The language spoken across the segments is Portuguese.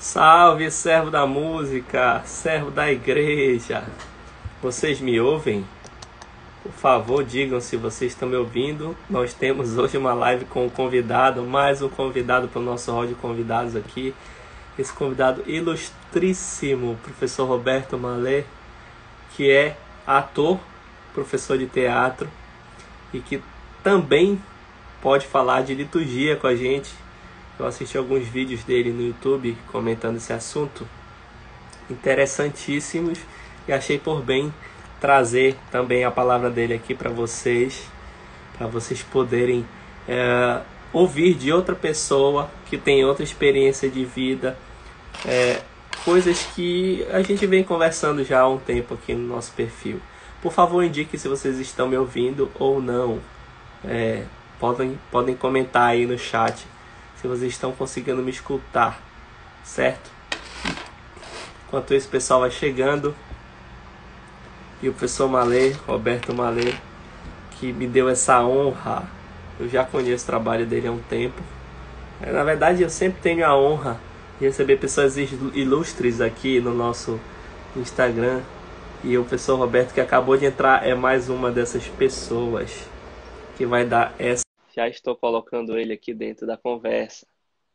Salve, servo da música, servo da igreja. Vocês me ouvem? Por favor, digam se vocês estão me ouvindo. Nós temos hoje uma live com um convidado, mais um convidado para o nosso hall de convidados aqui. Esse convidado ilustríssimo, o professor Roberto Mallet, que é ator, professor de teatro e que também pode falar de liturgia com a gente. Eu assisti alguns vídeos dele no YouTube comentando esse assunto, interessantíssimos, e achei por bem trazer também a palavra dele aqui para vocês poderem ouvir de outra pessoa que tem outra experiência de vida, coisas que a gente vem conversando já há um tempo aqui no nosso perfil. Por favor, indique se vocês estão me ouvindo ou não. Podem comentar aí no chat se vocês estão conseguindo me escutar, certo? Enquanto isso, o pessoal vai chegando. E o professor Mallet, Roberto Mallet, que me deu essa honra. Eu já conheço o trabalho dele há um tempo. Na verdade, eu sempre tenho a honra de receber pessoas ilustres aqui no nosso Instagram. E o professor Roberto, que acabou de entrar, é mais uma dessas pessoas que vai dar essa. Já estou colocando ele aqui dentro da conversa.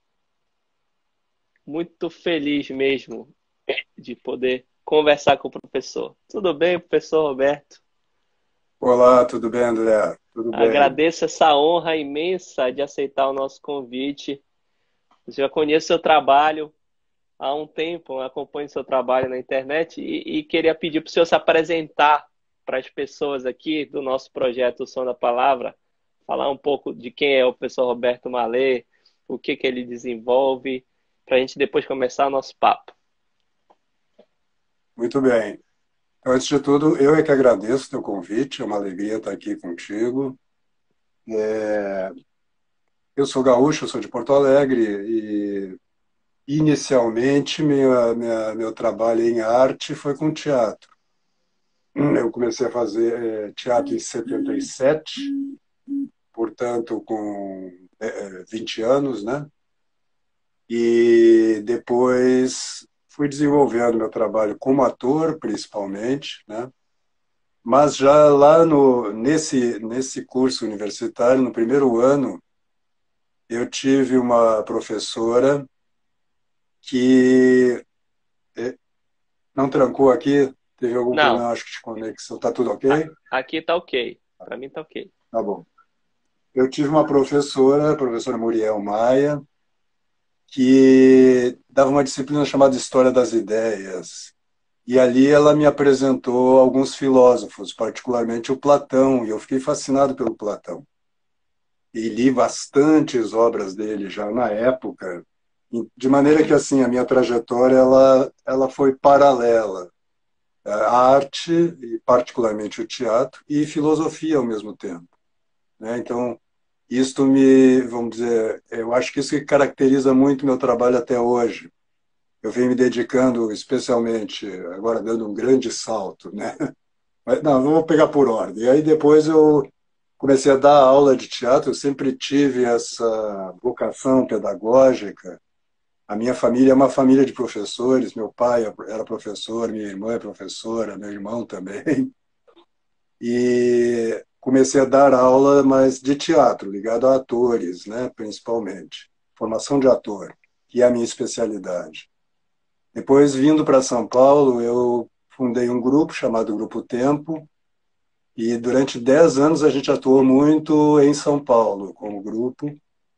Muito feliz mesmo de poder conversar com o professor. Tudo bem, professor Roberto? Olá, tudo bem, André? Tudo bem. Agradeço essa honra imensa de aceitar o nosso convite. Eu já conheço seu trabalho há um tempo, acompanho seu trabalho na internet e queria pedir para o senhor se apresentar para as pessoas aqui do nosso projeto O Som da Palavra, falar um pouco de quem é o professor Roberto Mallet, o que ele desenvolve, para a gente depois começar o nosso papo. Muito bem. Então, antes de tudo, eu é que agradeço o teu convite, é uma alegria estar aqui contigo. Eu sou gaúcho, eu sou de Porto Alegre e, inicialmente, meu trabalho em arte foi com teatro. Eu comecei a fazer teatro em 77, portanto, com 20 anos, né? E depois fui desenvolvendo meu trabalho como ator, principalmente, né? Mas já lá nesse curso universitário, no primeiro ano, eu tive uma professora que não trancou aqui, teve algum Não, problema, acho que de conexão. Está tudo ok? aqui tá ok. Para mim tá ok. Tá bom. Eu tive uma professora, a professora Muriel Maia, que dava uma disciplina chamada História das Ideias. E ali ela me apresentou alguns filósofos, particularmente o Platão, e eu fiquei fascinado pelo Platão. E li bastantes obras dele já na época, de maneira que assim a minha trajetória ela foi paralela à arte, e particularmente o teatro, e filosofia ao mesmo tempo, né? Então, isto vamos dizer, eu acho que isso que caracteriza muito meu trabalho até hoje. Eu venho me dedicando especialmente, agora dando um grande salto, né? Mas, não, vamos pegar por ordem. E aí depois eu comecei a dar aula de teatro, eu sempre tive essa vocação pedagógica. A minha família é uma família de professores, meu pai era professor, minha irmã é professora, meu irmão também. E comecei a dar aula, mas de teatro, ligado a atores, né, principalmente. Formação de ator, que é a minha especialidade. Depois, vindo para São Paulo, eu fundei um grupo chamado Grupo Tempo, e durante 10 anos a gente atuou muito em São Paulo como grupo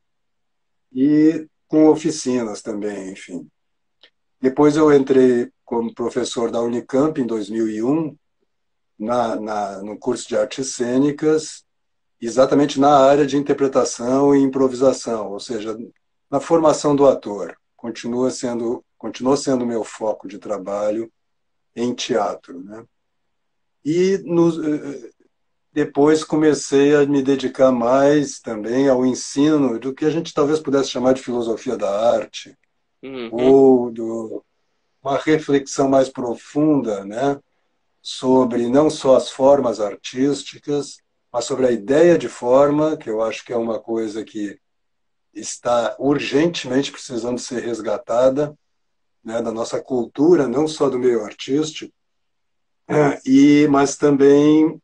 e com oficinas também, enfim. Depois eu entrei como professor da Unicamp em 2001, no curso de artes cênicas, exatamente na área de interpretação e improvisação, ou seja, na formação do ator. Continuou sendo meu foco de trabalho em teatro, né? E depois comecei a me dedicar mais também ao ensino do que a gente talvez pudesse chamar de filosofia da arte, Uhum. ou uma reflexão mais profunda, né, sobre não só as formas artísticas, mas sobre a ideia de forma, que eu acho que é uma coisa que está urgentemente precisando ser resgatada, né, da nossa cultura, não só do meio artístico, mas também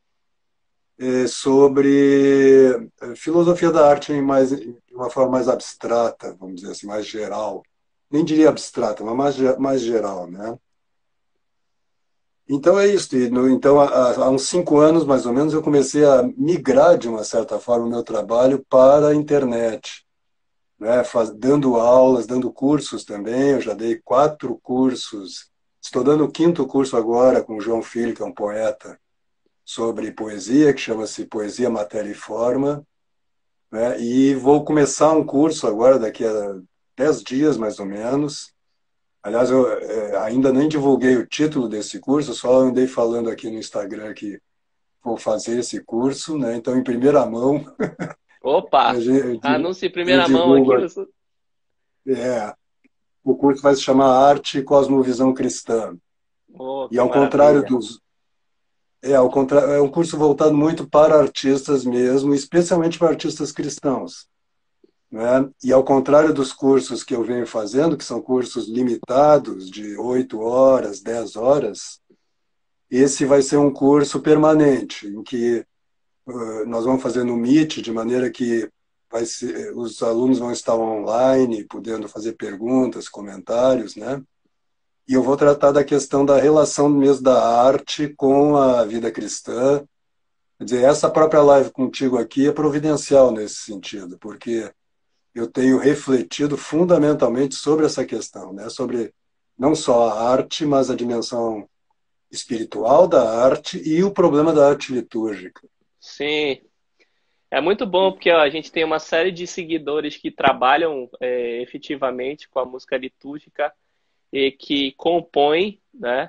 sobre filosofia da arte de uma forma mais abstrata, vamos dizer assim, mais geral. Nem diria abstrata, mas mais geral, né? Então é isso. Então, há uns 5 anos, mais ou menos, eu comecei a migrar, de uma certa forma, o meu trabalho para a internet, né? Dando aulas, dando cursos também. Eu já dei 4 cursos. Estou dando o 5º curso agora com o João Filho, que é um poeta, sobre poesia, que chama-se Poesia, Matéria e Forma, né? E vou começar um curso agora, daqui a 10 dias, mais ou menos. Aliás, eu ainda nem divulguei o título desse curso, só andei falando aqui no Instagram que vou fazer esse curso, né? Então, em primeira mão, Opa! eu Anúncio em eu primeira mão aqui. divulgo. É, o curso vai se chamar Arte e Cosmovisão Cristã. Oh, E que ao contrário maravilha. dos é um curso voltado muito para artistas mesmo, especialmente para artistas cristãos, né? E ao contrário dos cursos que eu venho fazendo, que são cursos limitados, de 8 horas, 10 horas, esse vai ser um curso permanente, em que nós vamos fazer no Meet, de maneira que os alunos vão estar online, podendo fazer perguntas, comentários, né? E eu vou tratar da questão da relação mesmo da arte com a vida cristã. Quer dizer, essa própria live contigo aqui é providencial nesse sentido, porque eu tenho refletido fundamentalmente sobre essa questão, né? Sobre não só a arte, mas a dimensão espiritual da arte e o problema da arte litúrgica. Sim, é muito bom porque ó, a gente tem uma série de seguidores que trabalham efetivamente com a música litúrgica e que compõem, né?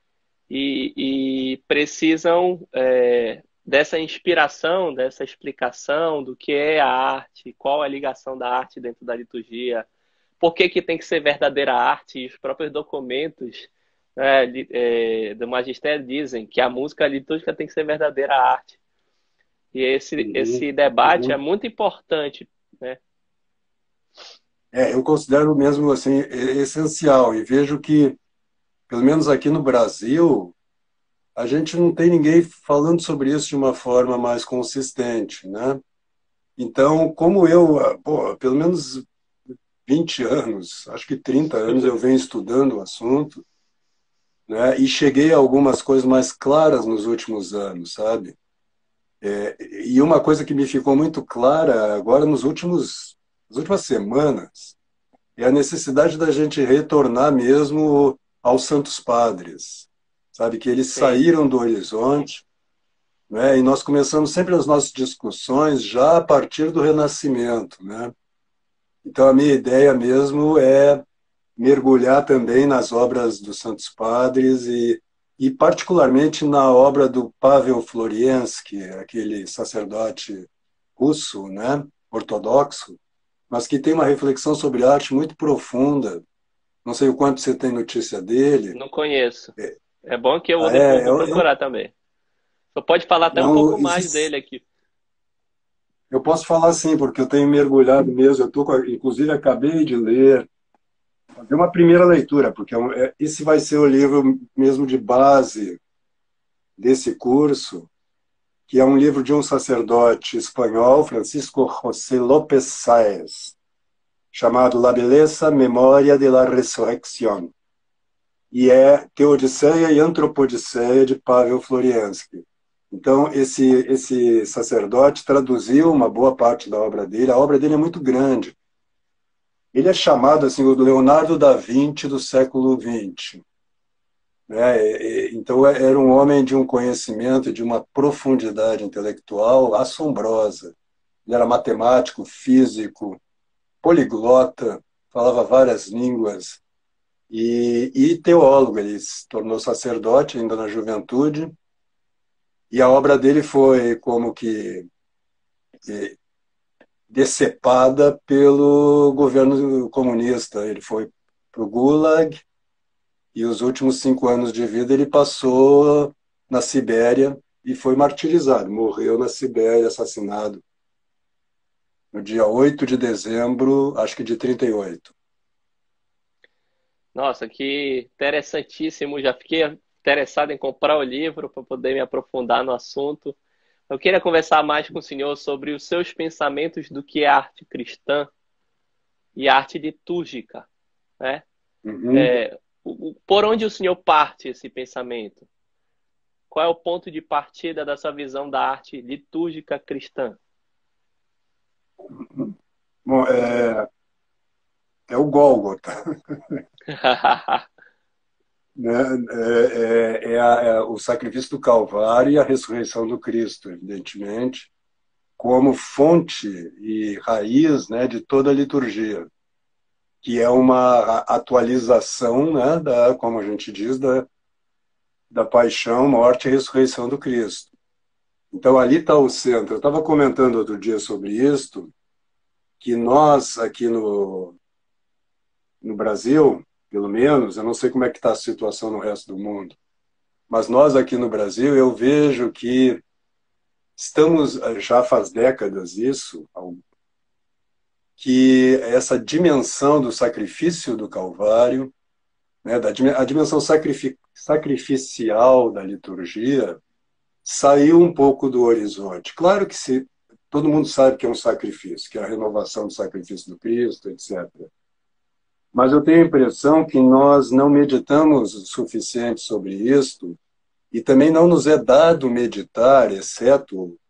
E precisam dessa inspiração, dessa explicação do que é a arte, qual é a ligação da arte dentro da liturgia, por que que tem que ser verdadeira arte, e os próprios documentos, né, do magistério dizem que a música litúrgica tem que ser verdadeira arte. E Uhum, esse debate é uhum. muito importante, né? Eu considero mesmo assim essencial e vejo que, pelo menos aqui no Brasil, a gente não tem ninguém falando sobre isso de uma forma mais consistente, né? Então, como eu, pô, pelo menos 20 anos, acho que 30 anos eu venho estudando o assunto, né? E cheguei a algumas coisas mais claras nos últimos anos, sabe? E uma coisa que me ficou muito clara agora nas últimas semanas é a necessidade da gente retornar mesmo aos Santos Padres, sabe? Que eles Sim. saíram do horizonte, né? E nós começamos sempre as nossas discussões já a partir do Renascimento, né? Então a minha ideia mesmo é mergulhar também nas obras dos Santos Padres e particularmente na obra do Pavel Floriensky, aquele sacerdote russo, né? Ortodoxo, mas que tem uma reflexão sobre arte muito profunda. Não sei o quanto você tem notícia dele. Não conheço. É, É bom que eu vou ah, depois é, vou procurar também. Só pode falar até um pouco mais existe, dele aqui. eu posso falar sim, porque eu tenho mergulhado mesmo. Inclusive, acabei de ler, fazer uma primeira leitura, porque esse vai ser o livro mesmo de base desse curso, que é um livro de um sacerdote espanhol, Francisco José López Sáez, chamado La Belleza, Memória de la Resurrección, e é Teodiceia e Antropodiceia de Pavel Floriansky. Então, esse sacerdote traduziu uma boa parte da obra dele. A obra dele é muito grande. Ele é chamado assim o Leonardo da Vinci do século XX, né? Então, era um homem de um conhecimento, de uma profundidade intelectual assombrosa. Ele era matemático, físico, poliglota, falava várias línguas e teólogo. Ele se tornou sacerdote ainda na juventude. E a obra dele foi como que decepada pelo governo comunista. Ele foi para o Gulag e os últimos 5 anos de vida ele passou na Sibéria e foi martirizado. Morreu na Sibéria, assassinado no dia 8 de dezembro, acho que de 38. Nossa, que interessantíssimo. Já fiquei interessado em comprar o livro para poder me aprofundar no assunto. Eu queria conversar mais com o senhor sobre os seus pensamentos do que é arte cristã e arte litúrgica, né? Uhum. Por onde o senhor parte esse pensamento? Qual é o ponto de partida da sua visão da arte litúrgica cristã? Bom, é o Gólgota, né? É o sacrifício do Calvário e a ressurreição do Cristo, evidentemente, como fonte e raiz, né, de toda a liturgia, que é uma atualização, né, como a gente diz, da paixão, morte e ressurreição do Cristo. Então, ali está o centro. Eu estava comentando outro dia sobre isto, que nós, aqui no Brasil, pelo menos, eu não sei como é que está a situação no resto do mundo, mas nós aqui no Brasil, eu vejo que estamos, já faz décadas isso, que essa dimensão do sacrifício do Calvário, né, a dimensão sacrificial da liturgia, saiu um pouco do horizonte. Claro que todo mundo sabe que é um sacrifício, que é a renovação do sacrifício do Cristo, etc. Mas eu tenho a impressão que nós não meditamos o suficiente sobre isto e também não nos é dado meditar, exceto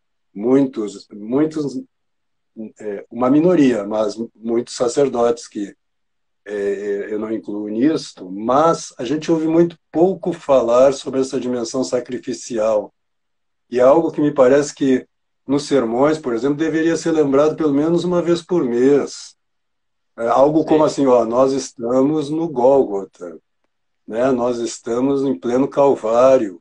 muitos, uma minoria, mas muitos sacerdotes que eu não incluo nisto, mas a gente ouve muito pouco falar sobre essa dimensão sacrificial. E é algo que me parece que nos sermões, por exemplo, deveria ser lembrado pelo menos uma vez por mês. É algo como Sim. assim, ó, nós estamos no Gólgota, né? Nós estamos em pleno Calvário.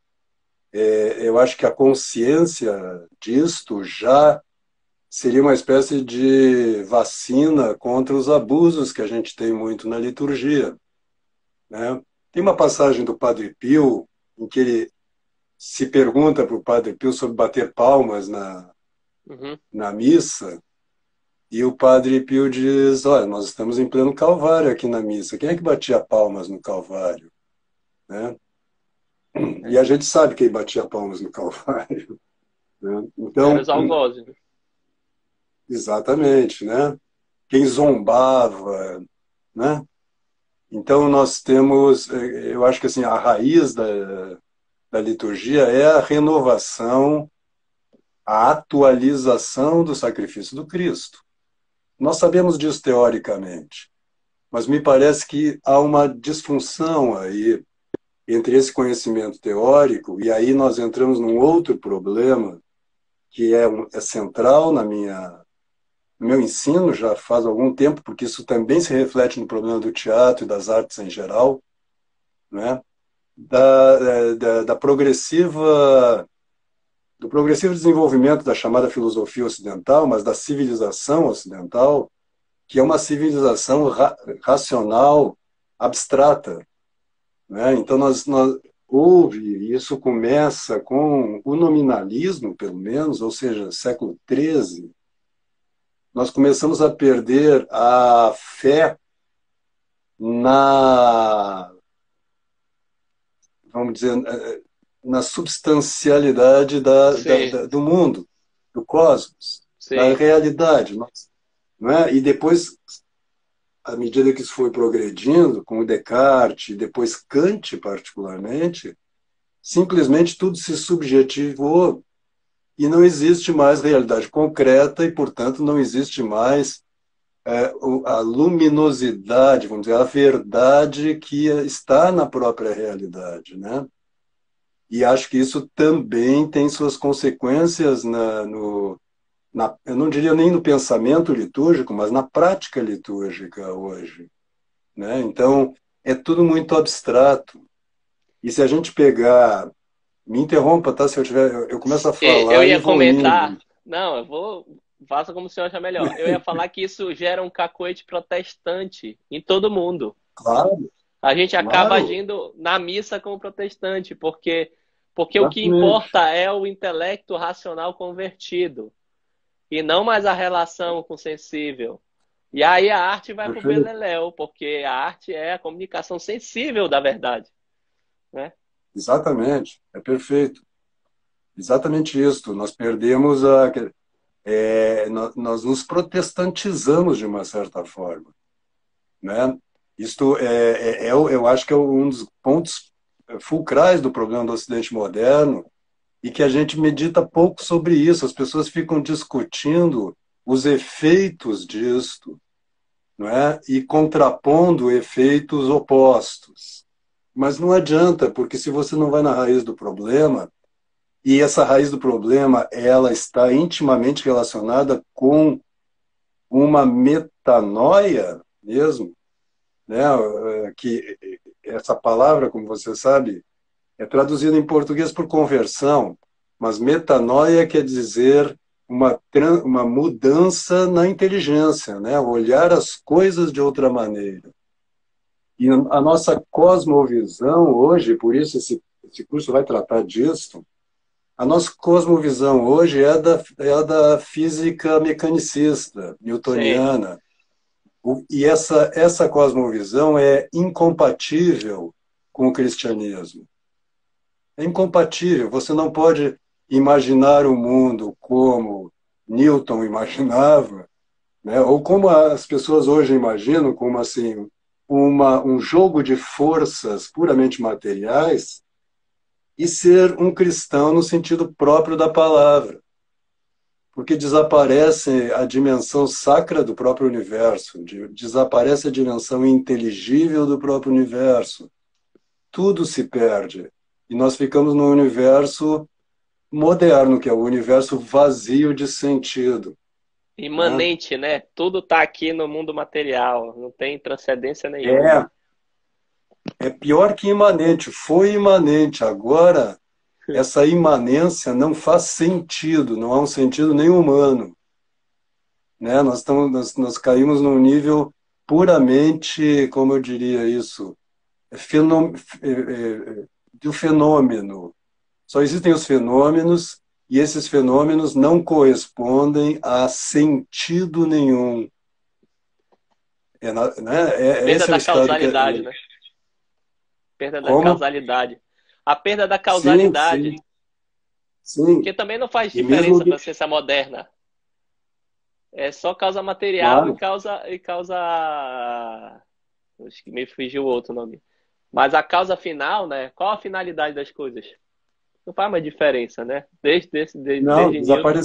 Eu acho que a consciência disto já seria uma espécie de vacina contra os abusos que a gente tem muito na liturgia, né? Tem uma passagem do Padre Pio em que ele se pergunta para o Padre Pio sobre bater palmas Uhum. na missa, e o Padre Pio diz: olha, nós estamos em pleno Calvário aqui na missa. Quem é que batia palmas no Calvário? Né? E É. a gente sabe quem batia palmas no Calvário. Né? Era Então, os algozes, né? exatamente, né? Quem zombava, né? Então nós temos, eu acho que assim, a raiz da liturgia é a renovação, a atualização do sacrifício do Cristo. Nós sabemos disso teoricamente, mas me parece que há uma disfunção aí entre esse conhecimento teórico, e aí nós entramos num outro problema que é central no meu ensino já faz algum tempo, porque isso também se reflete no problema do teatro e das artes em geral, né? Da progressiva do progressivo desenvolvimento da chamada filosofia ocidental, mas da civilização ocidental, que é uma civilização racional abstrata, né? Então houve, e isso começa com o nominalismo, pelo menos, ou seja, século XIII, nós começamos a perder a fé na, vamos dizer, na substancialidade Sim, do mundo, do cosmos, da sim. realidade, não é? E depois, à medida que isso foi progredindo, com o Descartes, e depois Kant particularmente, simplesmente tudo se subjetivou e não existe mais realidade concreta e, portanto, não existe mais a luminosidade, vamos dizer, a verdade que está na própria realidade, né? E acho que isso também tem suas consequências eu não diria nem no pensamento litúrgico, mas na prática litúrgica hoje, né? Então, é tudo muito abstrato. E se a gente pegar, me interrompa, tá? Se eu começo a Eu falar e ia vou indo. comentar. Não, eu vou. Faça como o senhor achar melhor. Eu ia falar que isso gera um cacoete protestante em todo mundo. Claro, A gente acaba claro, agindo na missa como protestante, porque o que exatamente. importa é o intelecto racional convertido e não mais a relação com o sensível. E aí a arte vai pro Perfeito. beleléu, porque a arte é a comunicação sensível da verdade, né? Exatamente. É perfeito. Exatamente isso. Nós perdemos a. Nós nos protestantizamos de uma certa forma, né? Isto eu acho que é um dos pontos fulcrais do problema do Ocidente moderno e que a gente medita pouco sobre isso. As pessoas ficam discutindo os efeitos disto, não é? E contrapondo efeitos opostos. Mas não adianta, porque se você não vai na raiz do problema, e essa raiz do problema, ela está intimamente relacionada com uma metanoia mesmo, né? Que essa palavra, como você sabe, é traduzida em português por conversão, mas metanoia quer dizer uma mudança na inteligência, né? Olhar as coisas de outra maneira. E a nossa cosmovisão hoje, por isso esse curso vai tratar disso, a nossa cosmovisão hoje é da física mecanicista, Sim. newtoniana. E essa cosmovisão é incompatível com o cristianismo. É incompatível. Você não pode imaginar o mundo como Newton imaginava, né? Ou como as pessoas hoje imaginam, como assim, um jogo de forças puramente materiais, e ser um cristão no sentido próprio da palavra, porque desaparece a dimensão sacra do próprio universo, desaparece a dimensão inteligível do próprio universo, tudo se perde, e nós ficamos num universo moderno, que é o universo vazio de sentido, né? Imanente, né? Tudo tá aqui no mundo material, não tem transcendência nenhuma. É, é pior que imanente, foi imanente, agora essa imanência não faz sentido, não há um sentido nem humano, né? Nós caímos num nível puramente, como eu diria isso, fenô, do fenômeno. Só existem os fenômenos e esses fenômenos não correspondem a sentido nenhum. Perda Esse é o da estado que. causalidade, né? Perda da Como? causalidade. A perda da Sim, sim, causalidade, sim. que também não faz E mesmo diferença que, para a ciência moderna. É só causa material claro, e causa. Acho que me fugiu o outro nome. Mas a causa final, né? Qual a finalidade das coisas? Não faz mais diferença, né? não, Desde Newton.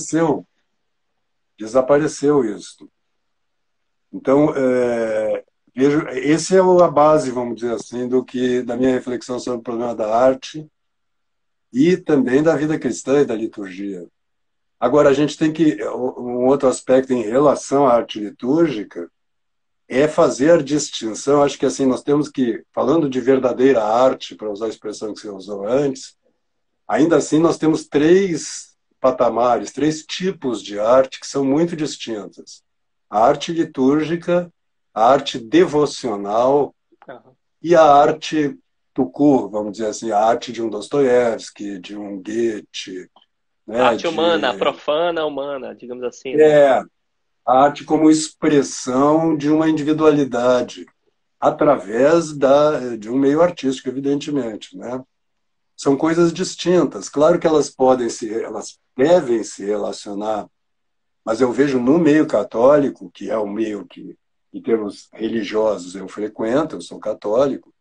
desapareceu isso. Então, vejo, esse é a base, vamos dizer assim, da minha reflexão sobre o problema da arte e também da vida cristã e da liturgia. Agora, a gente tem que, um outro aspecto em relação à arte litúrgica é fazer a distinção, acho que assim, nós temos que, falando de verdadeira arte, para usar a expressão que você usou antes, ainda assim nós temos três patamares, três tipos de arte que são muito distintas. A arte litúrgica, a arte devocional Aham. e a arte tukur, vamos dizer assim, a arte de um Dostoiévski, de um Goethe, né, Arte humana, de profana humana, digamos assim, né? é, a arte como expressão de uma individualidade através de um meio artístico, evidentemente, né? São coisas distintas. Claro que elas devem se relacionar, mas eu vejo no meio católico, que é o meio que, em termos religiosos, eu frequento, eu sou católico,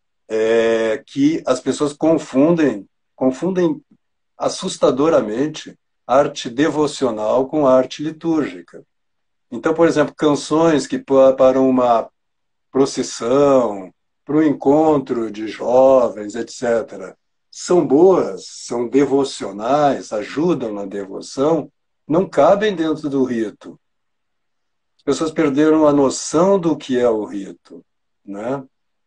que as pessoas confundem assustadoramente arte devocional com arte litúrgica. Então, por exemplo, canções que para uma procissão, para o encontro de jovens, etc., são boas, são devocionais, ajudam na devoção, não cabem dentro do rito. As pessoas perderam a noção do que é o rito, né?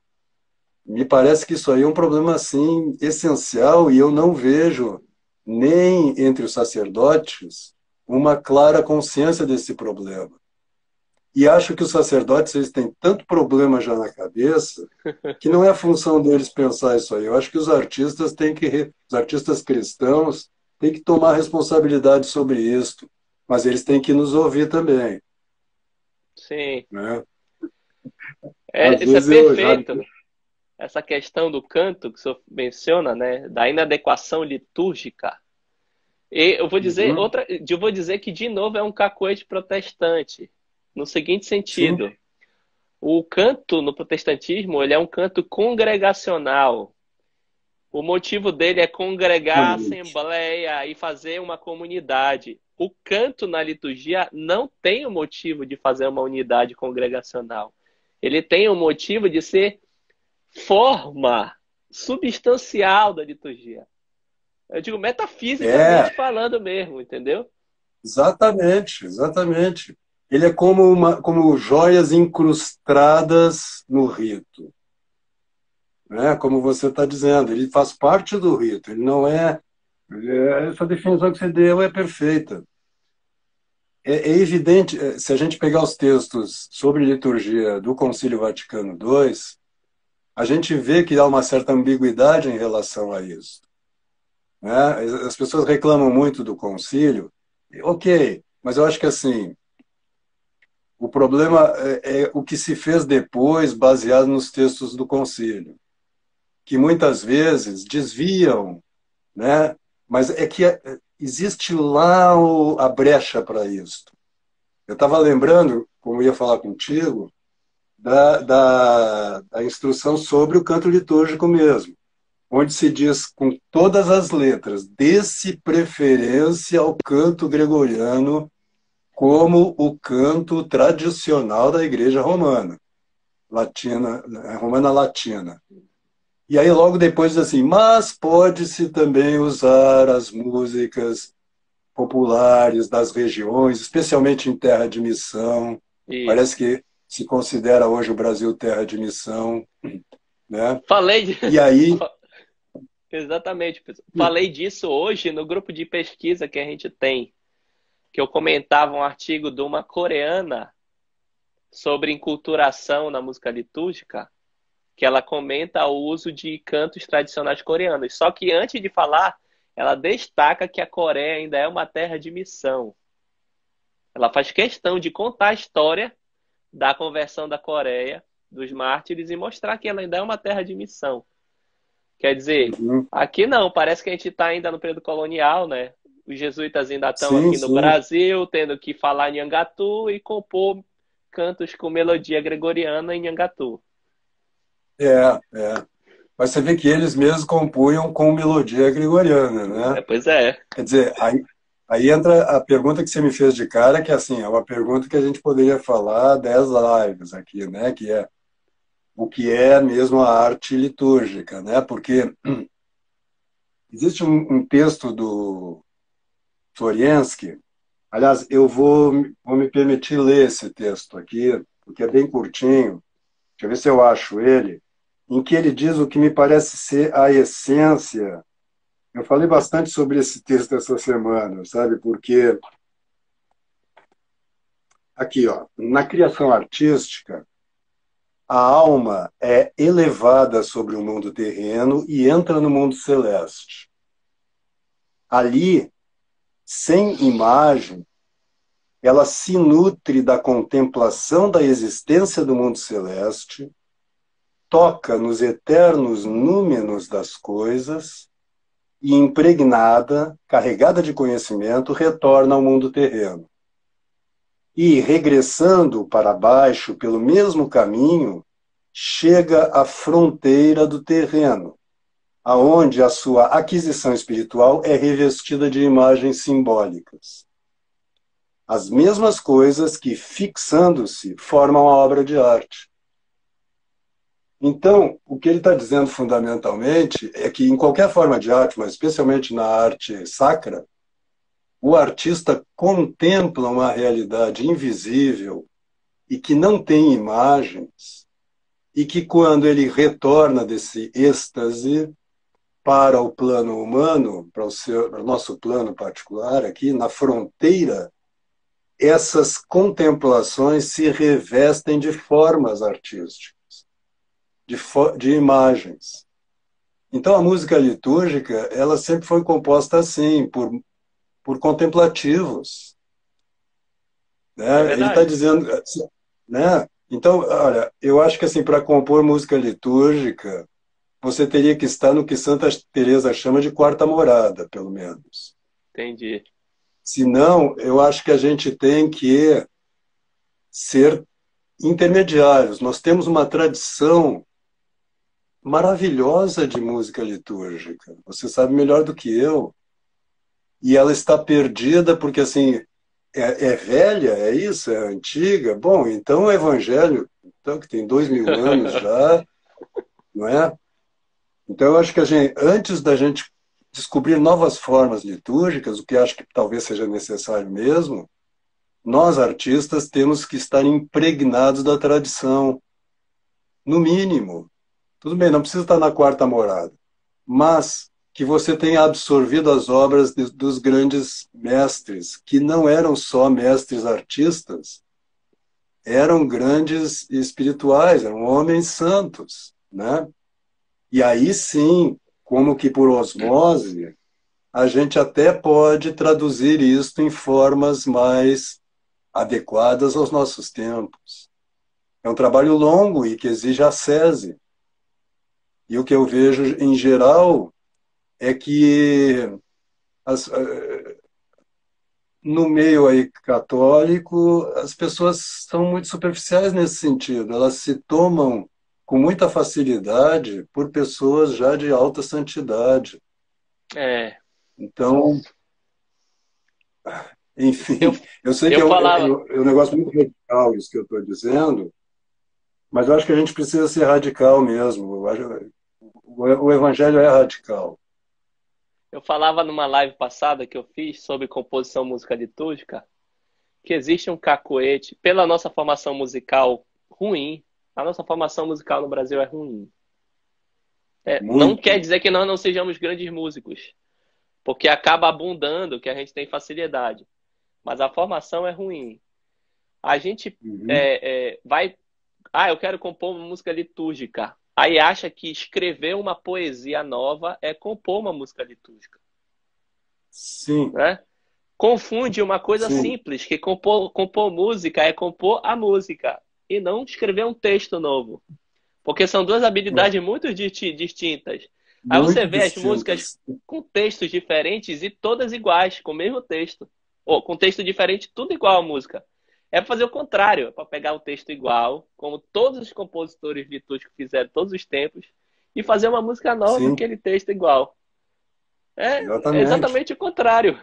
Me parece que isso aí é um problema assim essencial e eu não vejo nem entre os sacerdotes uma clara consciência desse problema. E acho que os sacerdotes eles têm tanto problema já na cabeça que não é função deles pensar isso aí. Eu acho que os artistas cristãos têm que tomar responsabilidade sobre isso, mas eles têm que nos ouvir também. sim. né? Às Isso é vezes eu já... perfeito. Essa questão do canto que o senhor menciona, né, da inadequação litúrgica. E Uhum, eu vou dizer que de novo é um cacoete protestante, no seguinte sim, sentido: o canto no protestantismo, ele é um canto congregacional. O motivo dele é congregar a exatamente. assembleia e fazer uma comunidade. O canto na liturgia não tem o motivo de fazer uma unidade congregacional. Ele tem o motivo de ser forma substancial da liturgia. Eu digo É, metafisicamente falando mesmo, entendeu? exatamente, exatamente. Ele é como joias incrustadas no rito, né? Como você está dizendo, ele faz parte do rito, ele não é... Essa definição que você deu é perfeita. É evidente, se a gente pegar os textos sobre liturgia do Concílio Vaticano II, a gente vê que há uma certa ambiguidade em relação a isso, né? As pessoas reclamam muito do concílio, ok, mas eu acho que assim, o problema é o que se fez depois, baseado nos textos do concílio, que muitas vezes desviam, né? Mas é que existe lá a brecha para isso. Eu estava lembrando, como ia falar contigo, da instrução sobre o canto litúrgico mesmo, onde se diz com todas as letras, dê-se preferência ao canto gregoriano como o canto tradicional da Igreja Romana, latina, romana latina. E aí logo depois diz assim, mas pode-se também usar as músicas populares das regiões, especialmente em terra de missão. Parece Isso. que se considera hoje o Brasil terra de missão, né? Falei de... E aí, Exatamente, pessoal. Falei disso hoje no grupo de pesquisa que a gente tem, que eu comentava um artigo de uma coreana sobre enculturação na música litúrgica, que ela comenta o uso de cantos tradicionais coreanos. Só que antes de falar, ela destaca que a Coreia ainda é uma terra de missão. Ela faz questão de contar a história da conversão da Coreia, dos mártires, e mostrar que ela ainda é uma terra de missão. Quer dizer, uhum, aqui não, parece que a gente está ainda no período colonial, né? Os jesuítas ainda estão sim, aqui no sim, Brasil, tendo que falar Nhangatu e compor cantos com melodia gregoriana em Nhangatu. é. Mas você vê que eles mesmos compunham com melodia gregoriana, É, né? pois é. Quer dizer, aí entra a pergunta que você me fez de cara, que assim, é uma pergunta que a gente poderia falar 10 lives aqui, né? Que é o que é mesmo a arte litúrgica, né? Porque existe um texto do Florianski, aliás, vou me permitir ler esse texto aqui, porque é bem curtinho, deixa eu ver se eu acho ele, em que ele diz o que me parece ser a essência. Eu falei bastante sobre esse texto essa semana, sabe? Porque aqui, ó, na criação artística, a alma é elevada sobre o mundo terreno e entra no mundo celeste. Ali, sem imagem, ela se nutre da contemplação da existência do mundo celeste, toca nos eternos númenos das coisas e, impregnada, carregada de conhecimento, retorna ao mundo terreno. E, regressando para baixo pelo mesmo caminho, chega à fronteira do terreno, aonde a sua aquisição espiritual é revestida de imagens simbólicas. As mesmas coisas que, fixando-se, formam a obra de arte. Então, o que ele está dizendo fundamentalmente é que, em qualquer forma de arte, mas especialmente na arte sacra, o artista contempla uma realidade invisível e que não tem imagens, e que, quando ele retorna desse êxtase para o plano humano, para o nosso plano particular, aqui na fronteira, essas contemplações se revestem de formas artísticas, de imagens. Então, a música litúrgica, ela sempre foi composta assim, por contemplativos. É Né? Ele está verdade. dizendo, né? Então, olha, eu acho que assim, para compor música litúrgica, você teria que estar no que Santa Teresa chama de quarta morada, pelo menos. Entendi. Se não, eu acho que a gente tem que ser intermediários. Nós temos uma tradição maravilhosa de música litúrgica. Você sabe melhor do que eu. E ela está perdida porque, assim, é velha, é isso? É antiga? Bom, então o Evangelho, então, que tem 2000 anos já, não é? Então eu acho que antes da gente descobrir novas formas litúrgicas, o que acho que talvez seja necessário mesmo, nós artistas temos que estar impregnados da tradição, no mínimo. Tudo bem, não precisa estar na quarta morada, mas que você tenha absorvido as obras dos grandes mestres, que não eram só mestres artistas, eram grandes espirituais, eram homens santos, né? E aí sim, como que por osmose, a gente até pode traduzir isto em formas mais adequadas aos nossos tempos. É um trabalho longo e que exige ascese. E o que eu vejo em geral é que as, no meio aí católico, as pessoas são muito superficiais nesse sentido. Elas se tomam com muita facilidade por pessoas já de alta santidade. É, Então, eu, enfim, eu sei que eu falava, é um negócio muito radical isso que eu estou dizendo, mas eu acho que a gente precisa ser radical mesmo. O evangelho é radical. eu falava numa live passada que eu fiz sobre composição música litúrgica, que existe um cacoete, pela nossa formação musical ruim, a nossa formação musical no Brasil é ruim. Não quer Muito. dizer que nós não sejamos grandes músicos, porque acaba abundando que a gente tem facilidade, mas a formação é ruim. A gente Uhum. vai, eu quero compor uma música litúrgica. Aí acha que escrever uma poesia nova é compor uma música litúrgica, Sim, né? Confunde uma coisa sim. simples, que compor música é compor a música e não escrever um texto novo. Porque são duas É, habilidades muito distintas. Aí você muito vê as músicas distintas. com textos diferentes e todas iguais, com o mesmo texto. Ou com texto diferente, tudo igual a música. É para fazer o contrário, é para pegar o texto igual, como todos os compositores litúrgicos fizeram todos os tempos, e fazer uma música nova com Sim, aquele texto igual. É exatamente. exatamente o contrário.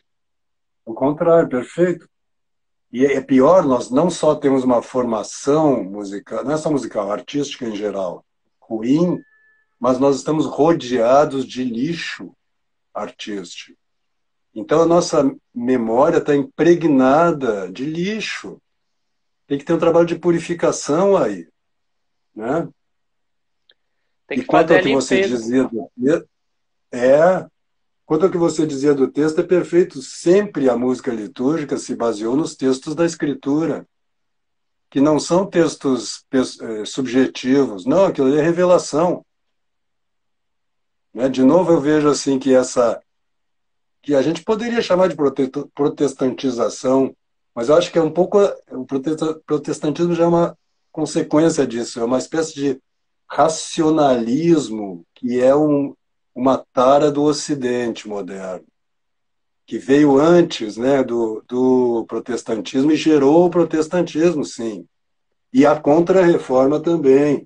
O contrário, perfeito. E é pior, nós não só temos uma formação musical, não é só musical, artística em geral, ruim, mas nós estamos rodeados de lixo artístico. Então a nossa memória está impregnada de lixo. Tem que ter um trabalho de purificação aí, né? Tem E que quanto fazer a ao que você limpeza. dizia é, quanto ao que você dizia do texto, é perfeito. Sempre a música litúrgica se baseou nos textos da Escritura, que não são textos subjetivos. Não, aquilo ali é revelação. Né? De novo, eu vejo assim que a gente poderia chamar de protestantização, mas eu acho que é um pouco o protestantismo já é uma consequência disso, é uma espécie de racionalismo que é uma tara do Ocidente moderno, que veio antes, né, do protestantismo e gerou o protestantismo, sim, e a Contra-Reforma também.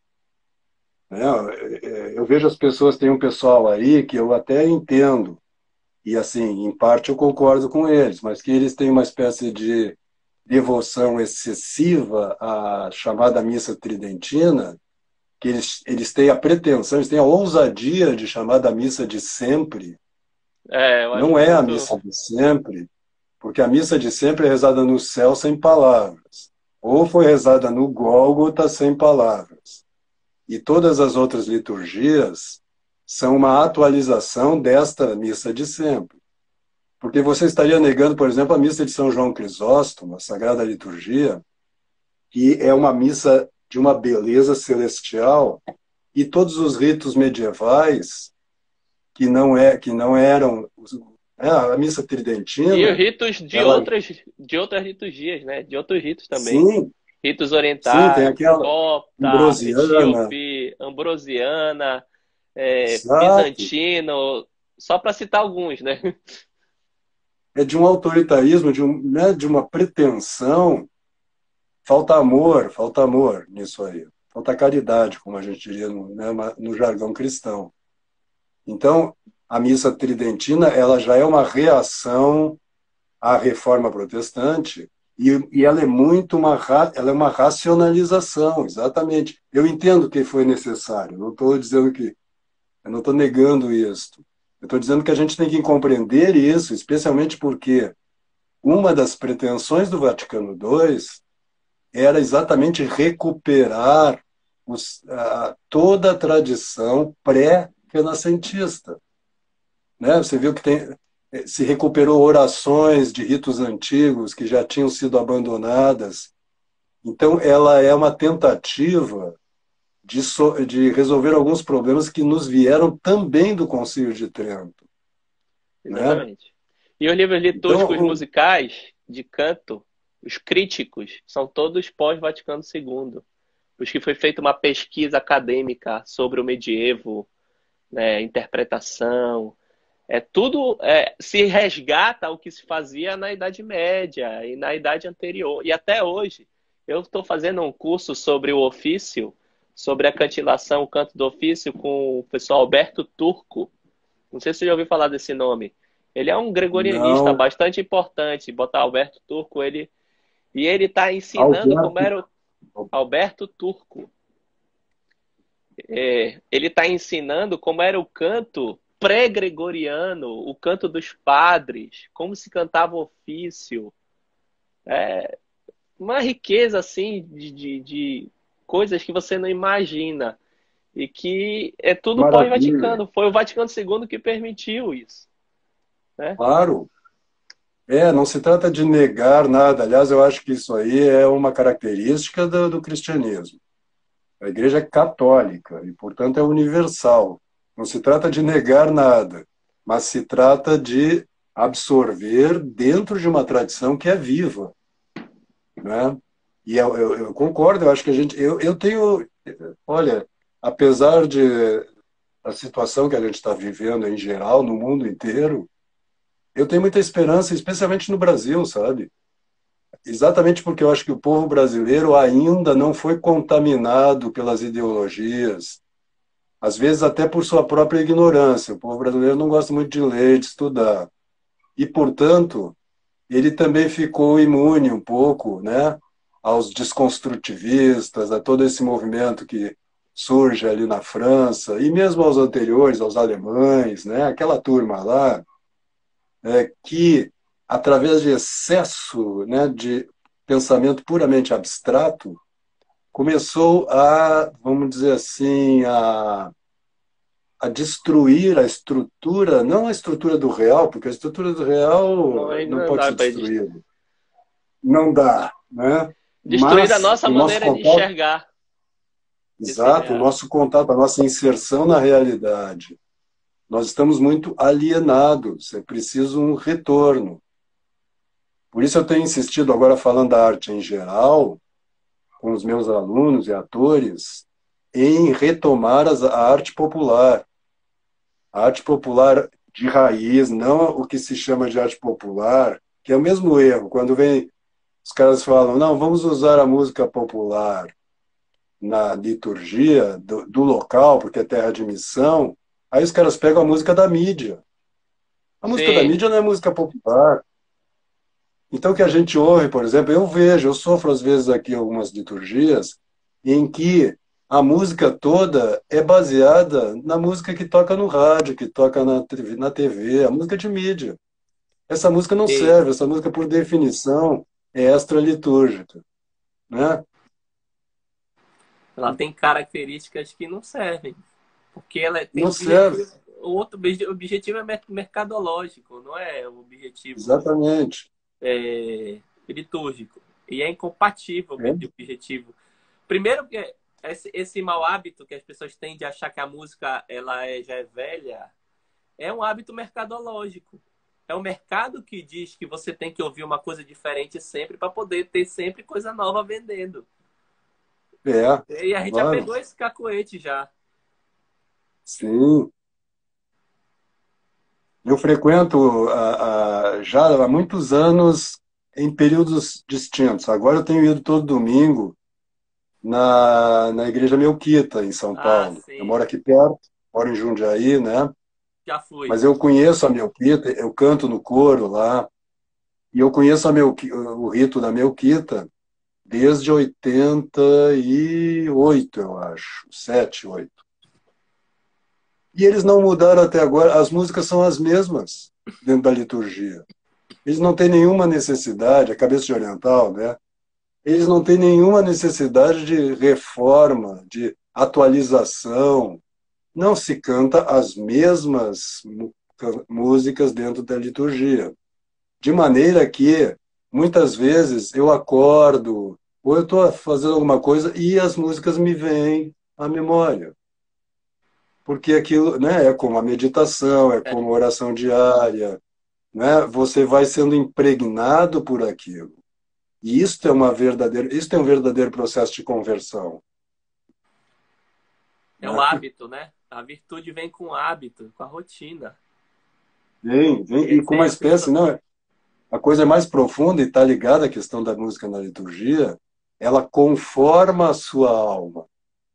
Né? Eu vejo as pessoas, tem um pessoal aí que eu até entendo, e assim, em parte eu concordo com eles, mas que eles têm uma espécie de devoção excessiva à chamada missa tridentina, que eles têm a pretensão, eles têm a ousadia de chamar da missa de sempre. Eu Não acho é a muito. missa de sempre, porque a missa de sempre é rezada no céu sem palavras, ou foi rezada no Gólgota sem palavras. E todas as outras liturgias são uma atualização desta missa de sempre. Porque você estaria negando, por exemplo, a missa de São João Crisóstomo, a Sagrada Liturgia, que é uma missa de uma beleza celestial, e todos os ritos medievais que não eram a missa E os tridentina, ritos ela de outras liturgias, né? De outros ritos também. sim, Ritos Sim, tem orientais, aquela copta, ambrosiana. etíope, ambrosiana, Exato. bizantino, só para citar alguns, né? É de um autoritarismo, né, de uma pretensão. Falta amor nisso aí. Falta caridade, como a gente diria né, no jargão cristão. Então, a missa tridentina ela já é uma reação à reforma protestante e ela é muito ela é uma racionalização, exatamente. Eu entendo que foi necessário, não estou dizendo que, eu não estou negando isso. Eu estou dizendo que a gente tem que compreender isso, especialmente porque uma das pretensões do Vaticano II era exatamente recuperar toda a tradição pré-renascentista. Né? Você viu que se recuperou orações de ritos antigos que já tinham sido abandonadas. Então, ela é uma tentativa de resolver alguns problemas que nos vieram também do Concílio de Trento. Né? Exatamente. E os livros Então, litúrgicos musicais de canto, os críticos, são todos pós-Vaticano II. Os que foi feita uma pesquisa acadêmica sobre o medievo, né, interpretação, tudo se resgata o que se fazia na Idade Média e na Idade anterior. E até hoje, eu estou fazendo um curso sobre o ofício, sobre a cantilação, o canto do ofício, com o professor Alberto Turco. Não sei se você já ouviu falar desse nome. Ele é um gregorianista não, bastante importante. Botar Alberto Turco, e ele está ensinando como Alberto, era o Alberto Turco. Ele está ensinando como era o canto pré-gregoriano, o canto dos padres, como se cantava o ofício. Uma riqueza assim de coisas que você não imagina. E que é tudo maravilha, pós-Vaticano. Foi o Vaticano II que permitiu isso, né? claro. Não se trata de negar nada. Aliás, eu acho que isso aí é uma característica do cristianismo. A igreja é católica e, portanto, é universal. Não se trata de negar nada, mas se trata de absorver dentro de uma tradição que é viva, né? E eu concordo, eu acho que eu tenho, olha, apesar de a situação que a gente está vivendo em geral, no mundo inteiro, eu tenho muita esperança, especialmente no Brasil, sabe? Exatamente porque eu acho que o povo brasileiro ainda não foi contaminado pelas ideologias, às vezes até por sua própria ignorância. O povo brasileiro não gosta muito de ler, de estudar. E, portanto, ele também ficou imune um pouco, né, aos desconstrutivistas, a todo esse movimento que surge ali na França, e mesmo aos anteriores, aos alemães, né, aquela turma lá, que, através de excesso, né, de pensamento puramente abstrato, começou vamos dizer assim, a destruir a estrutura, não a estrutura do real, porque a estrutura do Não, real não não pode dá ser para destruída. Não dá, né? destruir a Mas nossa o nosso maneira de contato, enxergar esse exato, o real. nosso contato, a nossa inserção na realidade. Nós estamos muito alienados, é preciso um retorno. Por isso eu tenho insistido, agora falando da arte em geral, com os meus alunos e atores, em retomar a arte popular. A arte popular de raiz, não o que se chama de arte popular, que é o mesmo erro. Quando vem, os caras falam, não, vamos usar a música popular na liturgia do local, porque é terra de missão, aí os caras pegam a música da mídia. A música da Sim, mídia não é música popular. Então, o que a gente ouve, por exemplo, eu sofro às vezes aqui algumas liturgias em que a música toda é baseada na música que toca no rádio, que toca na TV, a música de mídia. Essa música não sim. serve, essa música, por definição, é extra-litúrgica, né? Ela tem características que não servem. Porque ela tem Não serve, objetivo. O outro objetivo é mercadológico, não é o objetivo exatamente. litúrgico. E é incompatível com É, esse objetivo. Primeiro, que esse mau hábito que as pessoas têm de achar que a música já é velha, é um hábito mercadológico. É o mercado que diz que você tem que ouvir uma coisa diferente sempre para poder ter sempre coisa nova vendendo. É, E a gente já claro. pegou esse cacoete já. Sim. Eu frequento já há muitos anos em períodos distintos. Agora eu tenho ido todo domingo na Igreja Melquita, em São Ah, Paulo. Eu sim. moro aqui perto, moro em Jundiaí, né? Já fui. Mas eu conheço a Melquita, eu canto no coro lá, e eu conheço o rito da Melquita desde 88, eu acho, 7, 8. E eles não mudaram até agora, as músicas são as mesmas dentro da liturgia. Eles não têm nenhuma necessidade, a cabeça de oriental, né? Eles não têm nenhuma necessidade de reforma, de atualização. Não se canta as mesmas músicas dentro da liturgia. De maneira que, muitas vezes, eu acordo, ou eu estou fazendo alguma coisa e as músicas me vêm à memória. Porque aquilo, né, é como a meditação, é É, como a oração diária, né? Você vai sendo impregnado por aquilo. E isso é um verdadeiro processo de conversão. é o Né? hábito, né? A virtude vem com o hábito, com a rotina. Vem, Quer e com uma dizer, a espécie, pessoa. não, a coisa mais profunda e está ligada à questão da música na liturgia, ela conforma a sua alma,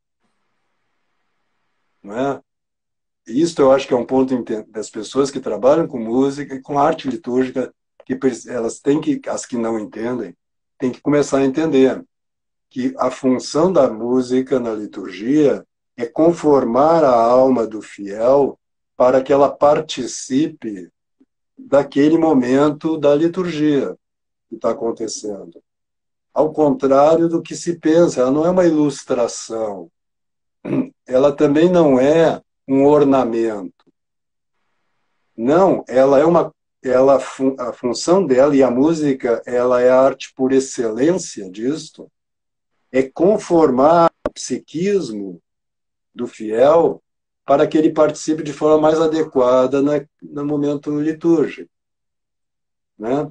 não é? E isso eu acho que é um ponto das pessoas que trabalham com música e com arte litúrgica, que elas têm que, as que não entendem, têm que começar a entender que a função da música na liturgia é conformar a alma do fiel para que ela participe daquele momento da liturgia que está acontecendo. Ao contrário do que se pensa, ela não é uma ilustração, ela também não é um ornamento. Não, ela é uma a função dela e a música, ela é a arte por excelência disto, é conformar o psiquismo do fiel para que ele participe de forma mais adequada no momento litúrgico, né?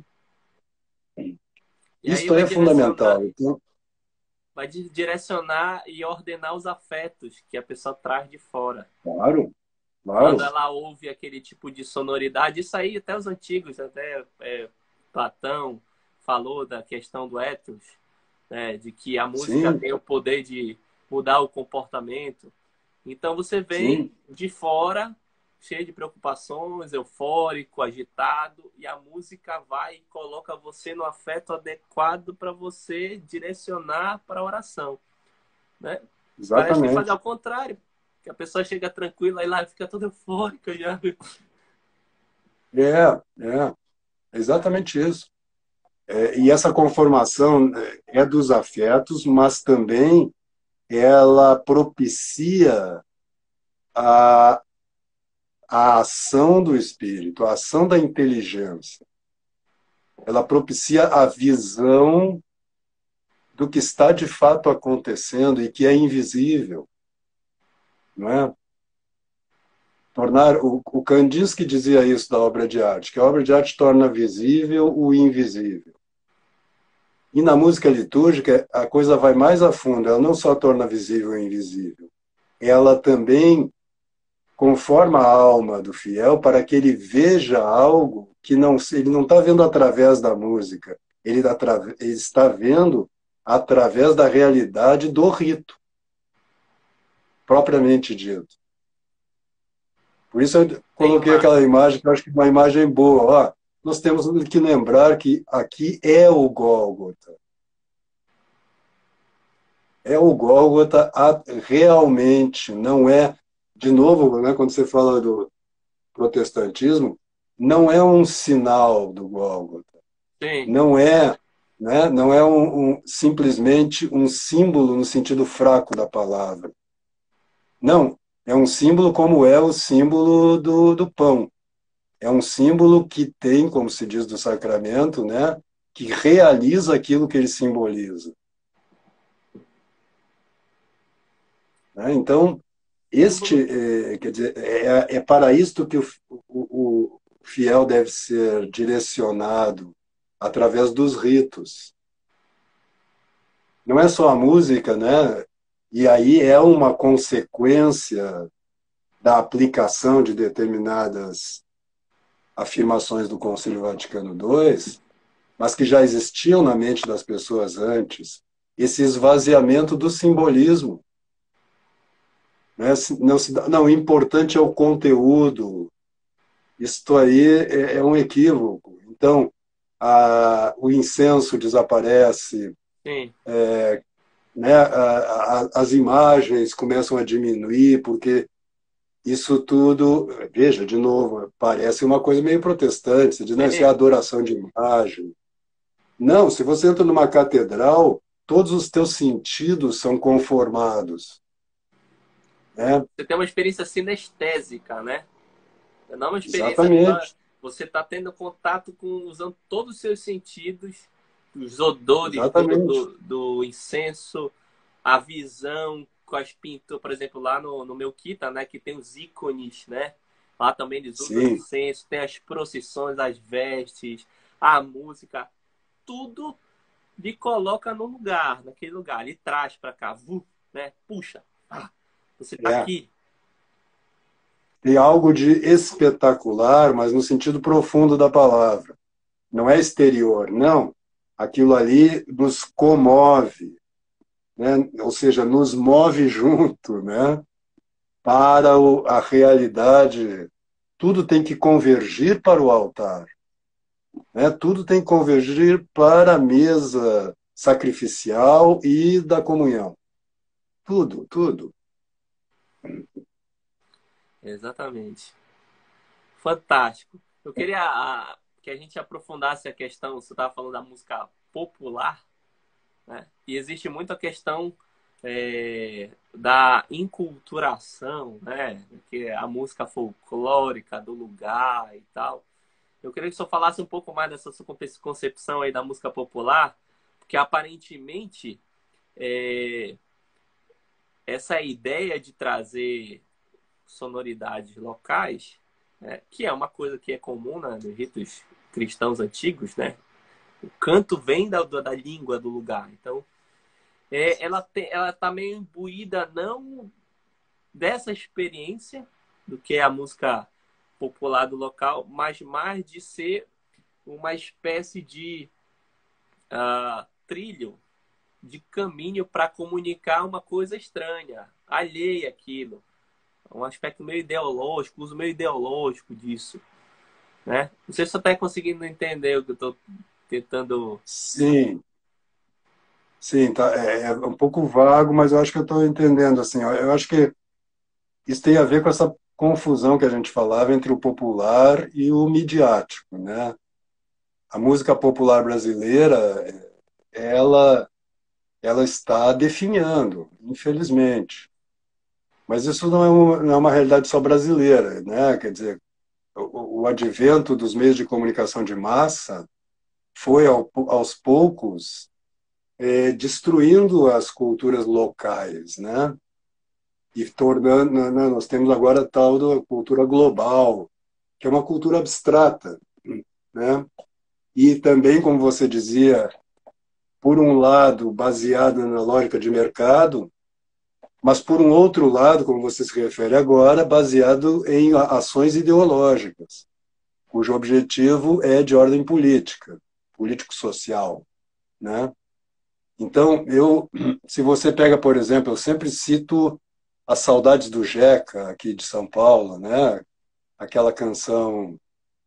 E aí Isto é fundamental. Então, vai direcionar e ordenar os afetos que a pessoa traz de fora. claro, Quando claro, ela ouve aquele tipo de sonoridade, isso aí até os antigos, até Platão falou da questão do ethos, né, de que a música sim, tem o poder de mudar o comportamento. Então você vem sim, de fora, cheio de preocupações, eufórico, agitado, e a música vai e coloca você no afeto adequado para você direcionar para a oração, né? Parece que faz exatamente. ao contrário, que a pessoa chega tranquila e lá fica toda eufórica já. É exatamente isso. E essa conformação é dos afetos, mas também ela propicia a, a ação do espírito, a ação da inteligência. Ela propicia a visão do que está de fato acontecendo e que é invisível, não é? Tornar o Kandinsky dizia isso da obra de arte, que a obra de arte torna visível o invisível. E na música litúrgica a coisa vai mais a fundo, ela não só torna visível o invisível, ela também conforma a alma do fiel para que ele veja algo que ele não está vendo através da música, ele está vendo através da realidade do rito, propriamente dito. Por isso eu Tem coloquei uma. aquela imagem, que eu acho que é uma imagem boa. Ó, nós temos que lembrar que aqui é o Gólgota. É o Gólgota realmente, não é, de novo, né, quando você fala do protestantismo, não é um sinal do Gólgota. Sim. Não é, né, não é simplesmente um símbolo no sentido fraco da palavra. Não, é um símbolo como é o símbolo do pão. É um símbolo que tem, como se diz do sacramento, né, que realiza aquilo que ele simboliza. Né? Então, Símbolo. quer dizer, é para isto que o fiel deve ser direcionado através dos ritos. Não é só a música, né? E aí é uma consequência da aplicação de determinadas afirmações do Concílio Vaticano II, mas que já existiam na mente das pessoas antes, esse esvaziamento do simbolismo. Né? Não, o importante é o conteúdo. Isto aí é um equívoco. Então, o incenso desaparece, Sim. né? As imagens começam a diminuir, porque isso tudo, veja, de novo, parece uma coisa meio protestante. Você diz, não, isso é adoração de imagem. Não, se você entra numa catedral, todos os teus sentidos são conformados. Né? Você tem uma experiência sinestésica, né? Não é uma experiência só. Exatamente. Você está tendo contato usando todos os seus sentidos, os odores Exatamente. do incenso, a visão com as pinturas, por exemplo, lá no meu Kita, né? Que tem os ícones, né? Lá também eles usam Sim. incenso, tem as procissões, as vestes, a música, tudo lhe coloca no lugar, naquele lugar, ele traz para cá, né? Puxa, você está aqui. Tem algo de espetacular, mas no sentido profundo da palavra. Não é exterior, não. Aquilo ali nos comove, né? Ou seja, nos move junto, né? Para a realidade. Tudo tem que convergir para o altar. Né? Tudo tem que convergir para a mesa sacrificial e da comunhão. Tudo, tudo. Exatamente. Fantástico. Eu queria que a gente aprofundasse a questão, você estava falando da música popular, né? E existe muito a questão da inculturação, né? Que é a música folclórica do lugar e tal. Eu queria que o senhor falasse um pouco mais dessa sua concepção aí da música popular, porque aparentemente essa ideia de trazer sonoridades locais, né, que é uma coisa que é comum, né, nos ritos cristãos antigos, né? O canto vem da língua do lugar. Então, ela está meio imbuída não dessa experiência do que é a música popular do local, mas mais de ser uma espécie de trilho, de caminho para comunicar uma coisa estranha, alheia àquilo. Um aspecto meio ideológico, uso meio ideológico disso. Né? Não sei se você está conseguindo entender o que eu estou tentando... Sim, sim, tá, é um pouco vago, mas eu acho que eu estou entendendo. Assim, eu acho que isso tem a ver com essa confusão que a gente falava entre o popular e o midiático, né? A música popular brasileira, ela está definhando, infelizmente. Mas isso não é uma realidade só brasileira, né? Quer dizer, o advento dos meios de comunicação de massa foi, aos poucos, destruindo as culturas locais, né? E tornando, nós temos agora a tal da cultura global, que é uma cultura abstrata, né? E também, como você dizia, por um lado, baseada na lógica de mercado, mas por um outro lado, como você se refere agora, baseado em ações ideológicas, cujo objetivo é de ordem política, político-social, né? Então, se você pega, por exemplo, eu sempre cito As Saudades do Jeca, aqui de São Paulo, né? Aquela canção...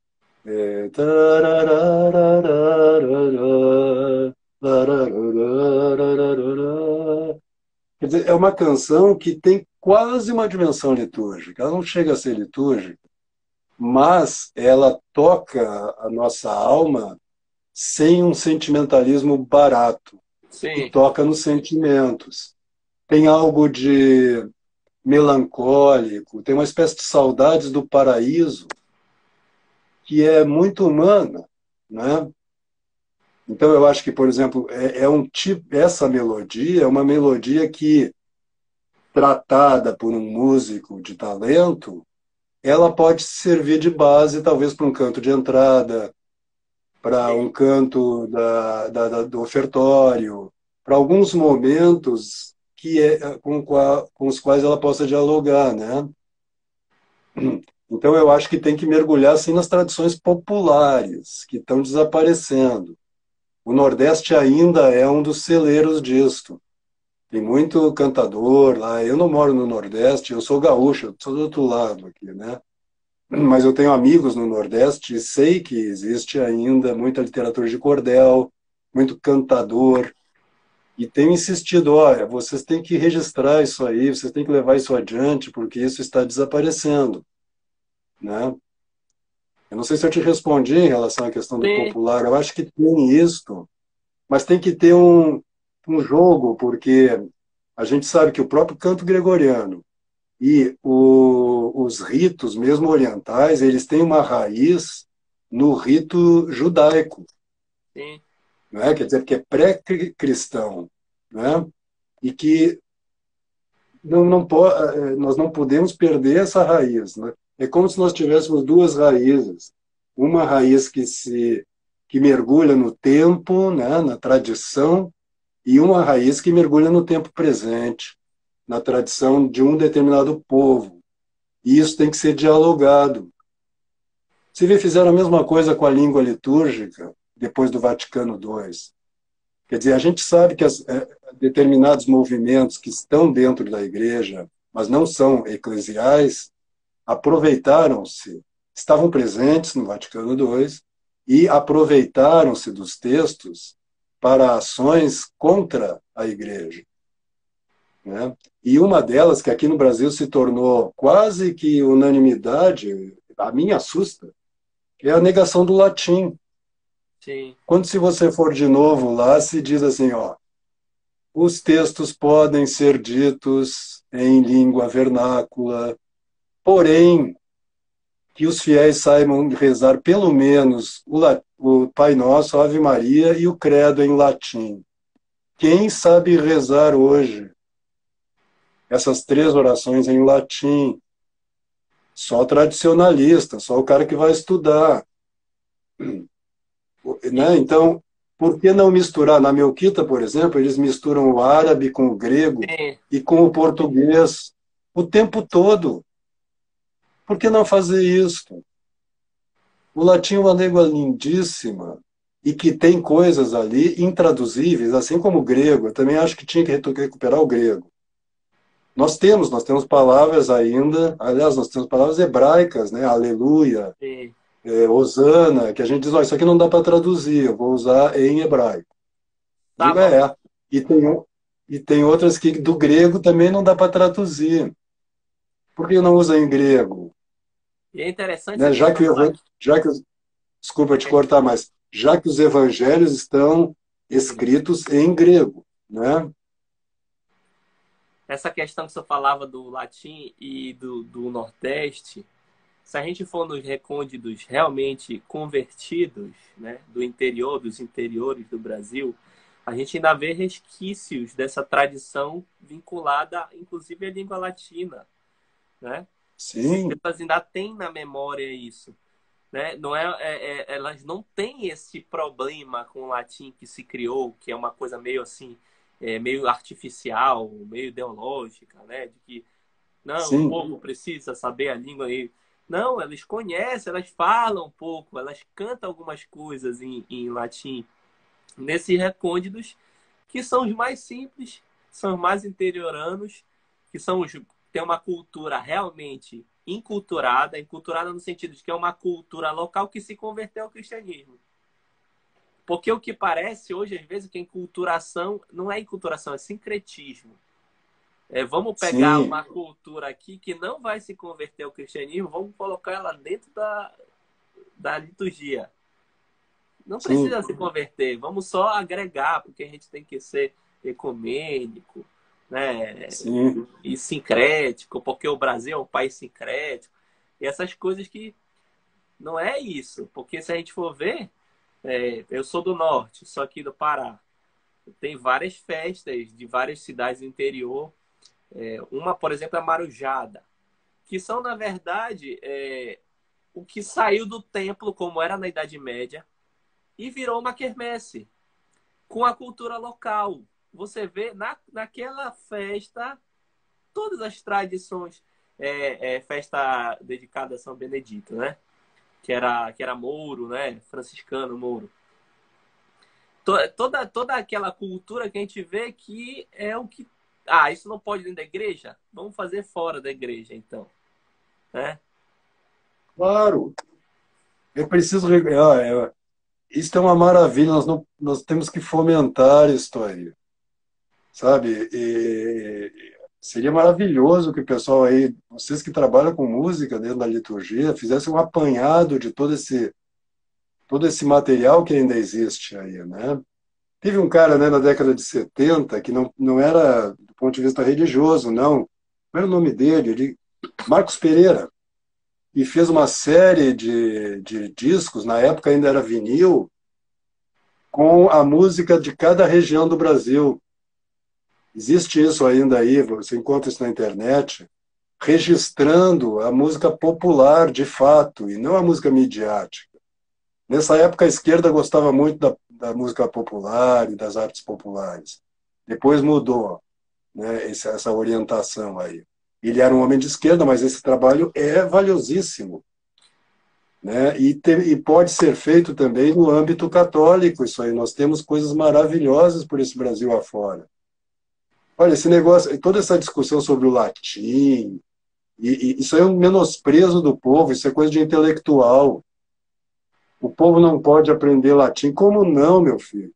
Quer dizer, é uma canção que tem quase uma dimensão litúrgica. Ela não chega a ser litúrgica, mas ela toca a nossa alma sem um sentimentalismo barato. E Sim. toca nos sentimentos. Tem algo de melancólico, tem uma espécie de saudades do paraíso que é muito humana, né? Então eu acho que, por exemplo, um tipo, essa melodia é uma melodia que, tratada por um músico de talento, ela pode servir de base, talvez, para um canto de entrada, para um Sim, canto do ofertório, para alguns momentos com os quais ela possa dialogar, né? Então, eu acho que tem que mergulhar, assim, nas tradições populares, que estão desaparecendo. O Nordeste ainda é um dos celeiros disto. Tem muito cantador lá. Eu não moro no Nordeste, eu sou gaúcho, eu sou do outro lado aqui, né? Mas eu tenho amigos no Nordeste e sei que existe ainda muita literatura de cordel, muito cantador. E tenho insistido, olha, vocês têm que registrar isso aí, vocês têm que levar isso adiante, porque isso está desaparecendo, né? Eu não sei se eu te respondi em relação à questão do sim, popular, eu acho que tem isso, mas tem que ter um jogo, porque a gente sabe que o próprio canto gregoriano e os ritos, mesmo orientais, eles têm uma raiz no rito judaico, sim. né? Quer dizer, que é pré-cristão, né? E que nós não podemos perder essa raiz, né? É como se nós tivéssemos duas raízes. Uma raiz que mergulha no tempo, né? Na tradição, e uma raiz que mergulha no tempo presente, na tradição de um determinado povo. E isso tem que ser dialogado. Se vê, fizeram a mesma coisa com a língua litúrgica depois do Vaticano II. Quer dizer, a gente sabe que determinados movimentos que estão dentro da igreja, mas não são eclesiais, aproveitaram-se, estavam presentes no Vaticano II e aproveitaram-se dos textos para ações contra a igreja, né? E uma delas, que aqui no Brasil se tornou quase que unanimidade, a mim assusta, é a negação do latim. Sim. Quando, se você for de novo lá, se diz assim, ó, os textos podem ser ditos em língua vernácula, porém, que os fiéis saibam rezar pelo menos o Pai Nosso, a Ave Maria e o Credo em latim. Quem sabe rezar hoje essas três orações em latim? Só tradicionalista, só o cara que vai estudar, né? E, Então, por que não misturar? Na Melquita, por exemplo, eles misturam o árabe com o grego sim, e com o português o tempo todo. Por que não fazer isso? O latim é uma língua lindíssima e que tem coisas ali intraduzíveis, assim como o grego. Eu também acho que tinha que recuperar o grego. Nós temos palavras ainda, aliás, nós temos palavras hebraicas, né? Aleluia, sim. Hosana, que a gente diz, ó, isso aqui não dá para traduzir, eu vou usar em hebraico. Digo, Tava. E tem outras que do grego também não dá para traduzir. Por que não usa em grego? E é interessante essa Né? questão do latim. Desculpa te cortar, mas já que os evangelhos estão escritos em grego, né? Essa questão que você falava do latim e do Nordeste, se a gente for nos recônditos realmente convertidos, né, do interior, dos interiores do Brasil, a gente ainda vê resquícios dessa tradição vinculada, inclusive, à língua latina, né? As Sim, pessoas ainda têm na memória isso, né? Não elas não têm esse problema com o latim que se criou, que é uma coisa meio assim, meio artificial, meio ideológica, né? De que não, o sim, povo precisa saber a língua aí. Não, elas conhecem, elas falam um pouco, elas cantam algumas coisas em latim nesses recônditos que são os mais simples, são os mais interioranos, que são os têm uma cultura realmente enculturada no sentido de que é uma cultura local que se converteu ao cristianismo. Porque o que parece hoje, às vezes, que a enculturação não é enculturação, é sincretismo. Vamos pegar sim, uma cultura aqui que não vai se converter ao cristianismo, vamos colocar ela dentro da liturgia. Não sim, precisa se converter, vamos só agregar, porque a gente tem que ser ecumênico, né? sim, E sincrético, porque o Brasil é um país sincrético. E essas coisas que não é isso, porque se a gente for ver, eu sou do norte, sou aqui do Pará. Tem várias festas de várias cidades do interior. Uma, por exemplo, é a Marujada, que são, na verdade, o que saiu do templo, como era na Idade Média, e virou uma quermesse, com a cultura local. Você vê naquela festa todas as tradições, festa dedicada a São Benedito, né? Que era Mouro, né? Franciscano Mouro. Toda aquela cultura que a gente vê que é o que... Ah, isso não pode dentro da igreja? Vamos fazer fora da igreja, então. Né? Claro, é preciso. Isso é uma maravilha, nós temos que fomentar isso aí, sabe? Seria maravilhoso que o pessoal aí, vocês que trabalham com música dentro da liturgia, fizessem um apanhado de todo esse material que ainda existe aí, né? Teve um cara, né, na década de 70 que não era do ponto de vista religioso, não. Qual era o nome dele? Marcos Pereira. E fez uma série de discos, na época ainda era vinil, com a música de cada região do Brasil. Existe isso ainda aí, você encontra isso na internet, registrando a música popular de fato, e não a música midiática. Nessa época, a esquerda gostava muito da música popular e das artes populares. Depois mudou, né, essa orientação aí. Ele era um homem de esquerda, mas esse trabalho é valiosíssimo, né? E pode ser feito também no âmbito católico, isso aí. Nós temos coisas maravilhosas por esse Brasil afora. Olha, esse negócio, toda essa discussão sobre o latim, isso é um menosprezo do povo, isso é coisa de intelectual. O povo não pode aprender latim. Como não, meu filho?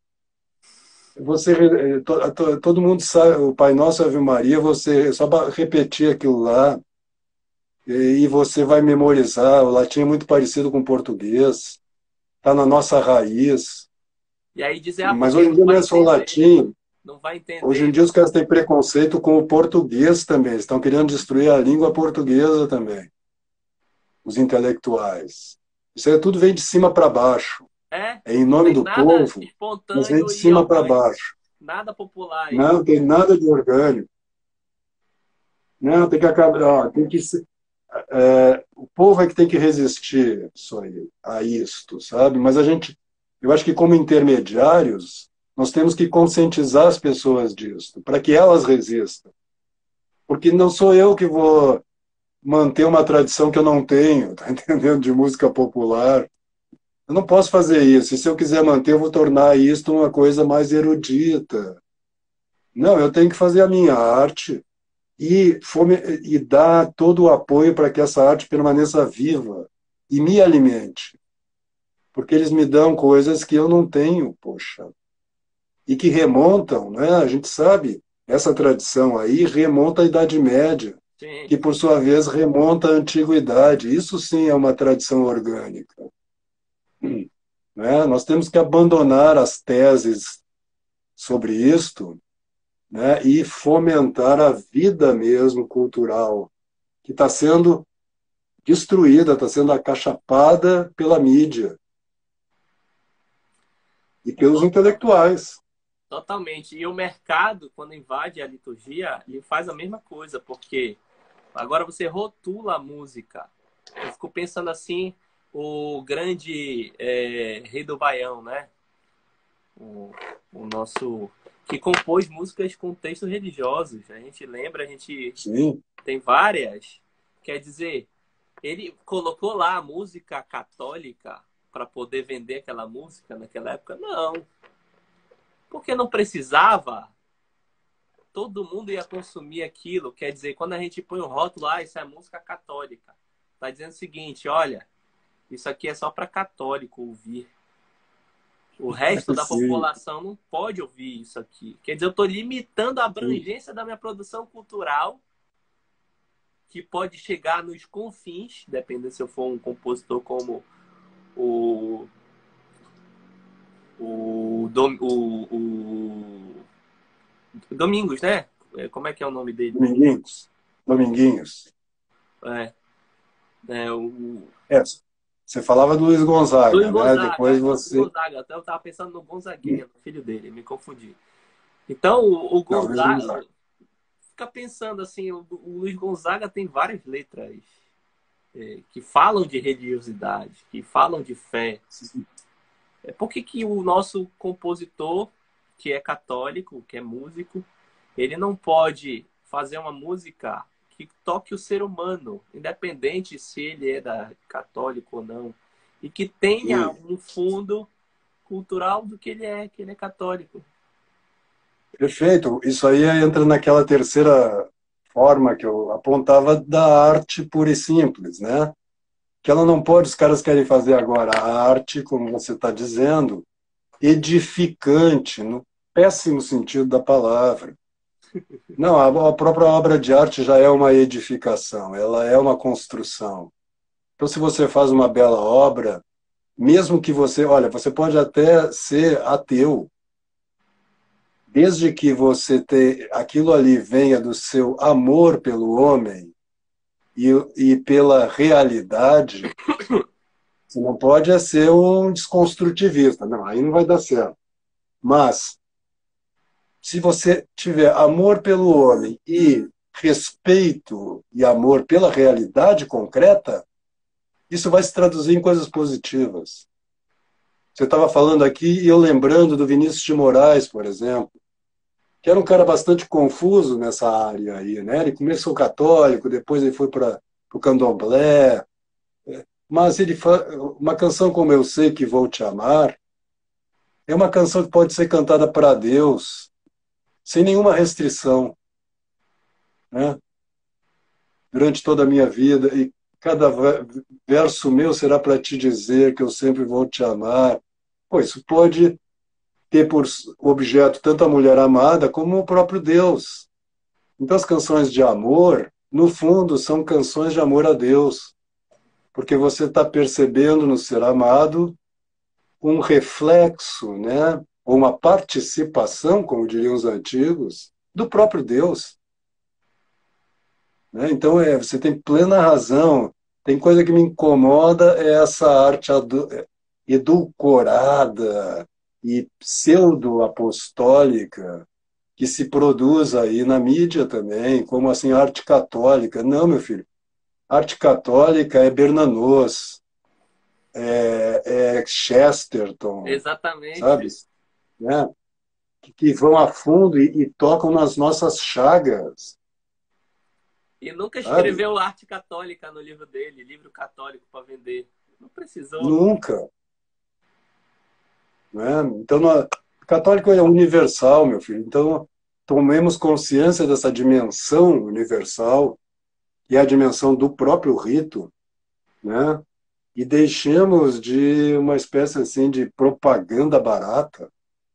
Todo mundo sabe, o Pai Nosso e Ave Maria, você só repetir aquilo lá e você vai memorizar. O latim é muito parecido com o português, está na nossa raiz. E aí dizer, Mas porque hoje em não dia não vai é só o entender, latim. não vai Hoje em entender. dia os caras têm preconceito com o português também. Estão querendo destruir a língua portuguesa também, os intelectuais. Isso aí tudo vem de cima para baixo. É em Não nome tem do nada povo, mas vem espontâneo de e cima para orgânico, baixo. nada popular aí. Não tem nada de orgânico. Não, tem que acabar. Ó, tem que ser, o povo é que tem que resistir isso aí, a isto, sabe? Mas eu acho que como intermediários, nós temos que conscientizar as pessoas disso, para que elas resistam. Porque não sou eu que vou manter uma tradição que eu não tenho, tá entendendo? De música popular. Eu não posso fazer isso. E se eu quiser manter, eu vou tornar isto uma coisa mais erudita. Não, eu tenho que fazer a minha arte e dar todo o apoio para que essa arte permaneça viva e me alimente. Porque eles me dão coisas que eu não tenho, poxa. E que remontam, né? A gente sabe, essa tradição aí remonta à Idade Média, Sim. que por sua vez remonta à Antiguidade. Isso sim é uma tradição orgânica. Né? Nós temos que abandonar as teses sobre isto, né? E fomentar a vida mesmo cultural, que está sendo destruída, está sendo acachapada pela mídia e pelos intelectuais. Totalmente. E o mercado, quando invade a liturgia, ele faz a mesma coisa, porque agora você rotula a música. Eu fico pensando assim, o grande Rei do Baião, né? O nosso... Que compôs músicas com textos religiosos. A gente lembra, a gente Sim. tem várias. Quer dizer, ele colocou lá a música católica para poder vender aquela música naquela época? Não. Porque não precisava. Todo mundo ia consumir aquilo. Quer dizer, quando a gente põe o rótulo, isso é música católica. Tá dizendo o seguinte, olha, isso aqui é só para católico ouvir. O resto da Sim. população não pode ouvir isso aqui. Quer dizer, eu estou limitando a Sim. abrangência da minha produção cultural, que pode chegar nos confins, dependendo se eu for um compositor como o Domingos, né? Como é que é o nome dele? Dominguinhos. Dominguinhos. É, o Você falava do Luiz Luiz Gonzaga, né? Gonzaga, Depois Luiz você. Gonzaga. Até eu estava pensando no Gonzaguinha, no filho dele, me confundi. Então, o Não, Luiz Gonzaga Gonzaga. fica pensando assim, o Luiz Gonzaga tem várias letras que falam de religiosidade, que falam de fé. Por que que o nosso compositor, que é católico, que é músico, ele não pode fazer uma música que toque o ser humano, independente se ele é católico ou não, e que tenha Sim, um fundo cultural do que ele é católico. perfeito. Isso aí entra naquela terceira forma que eu apontava da arte pura e simples, né? Que ela não pode, os caras querem fazer agora a arte, como você está dizendo, edificante, no péssimo sentido da palavra. Não, a própria obra de arte já é uma edificação, ela é uma construção. Então, se você faz uma bela obra, mesmo que você, olha, você pode até ser ateu, desde que aquilo ali venha do seu amor pelo homem e pela realidade, você não pode ser um desconstrutivista, não, aí não vai dar certo. Mas, se você tiver amor pelo homem e respeito e amor pela realidade concreta, isso vai se traduzir em coisas positivas. Você estava falando aqui e eu lembrando do Vinícius de Moraes, por exemplo, que era um cara bastante confuso nessa área aí, né? Ele começou católico, depois ele foi para o candomblé, mas uma canção como Eu Sei Que Vou Te Amar é uma canção que pode ser cantada para Deus sem nenhuma restrição, né? Durante toda a minha vida e cada verso meu será para te dizer que eu sempre vou te amar. Pô, isso pode ter por objeto tanto a mulher amada como o próprio Deus. Então, as canções de amor, no fundo, são canções de amor a Deus, porque você está percebendo no ser amado um reflexo, né, ou uma participação, como diriam os antigos, do próprio Deus. Né? Então, você tem plena razão. Tem coisa que me incomoda é essa arte edulcorada e pseudo-apostólica que se produz aí na mídia também, como assim, arte católica. Não, meu filho. Arte católica é Bernanos, é Chesterton, sabe? Exatamente. Né? Que vão a fundo e tocam nas nossas chagas, E nunca sabe? escreveu arte católica no livro dele, livro católico para vender. Não precisou. Nunca. Né? Então, católico é universal, meu filho. Então, tomemos consciência dessa dimensão universal, que é a dimensão do próprio rito, né? E deixemos de uma espécie assim de propaganda barata,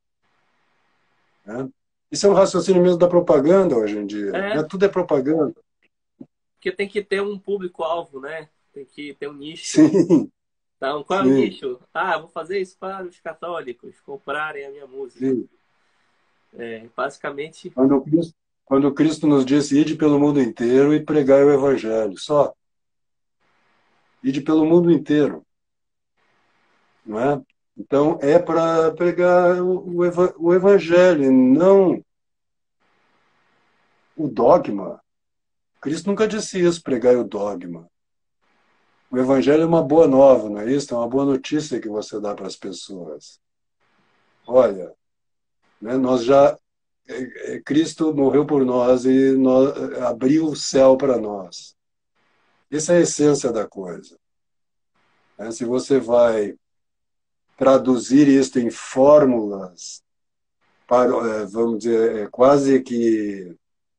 né? Isso é um raciocínio mesmo da propaganda hoje em dia, É, né? Tudo é propaganda. porque tem que ter um público-alvo, né? Tem que ter um nicho. Sim, Então, qual é o sim, nicho? Ah, vou fazer isso para os católicos comprarem a minha música. sim. Basicamente, Quando Cristo nos disse, ide pelo mundo inteiro e pregai o evangelho, só, ide pelo mundo inteiro, não é? Então, é para pregar o evangelho, não o dogma. Cristo nunca disse isso, pregai o dogma. O evangelho é uma boa nova, não é isso? É uma boa notícia que você dá para as pessoas. Olha, né, nós já Cristo morreu por nós e abriu o céu para nós. Essa é a essência da coisa. Né? Se você vai traduzir isto em fórmulas, para, vamos dizer, quase que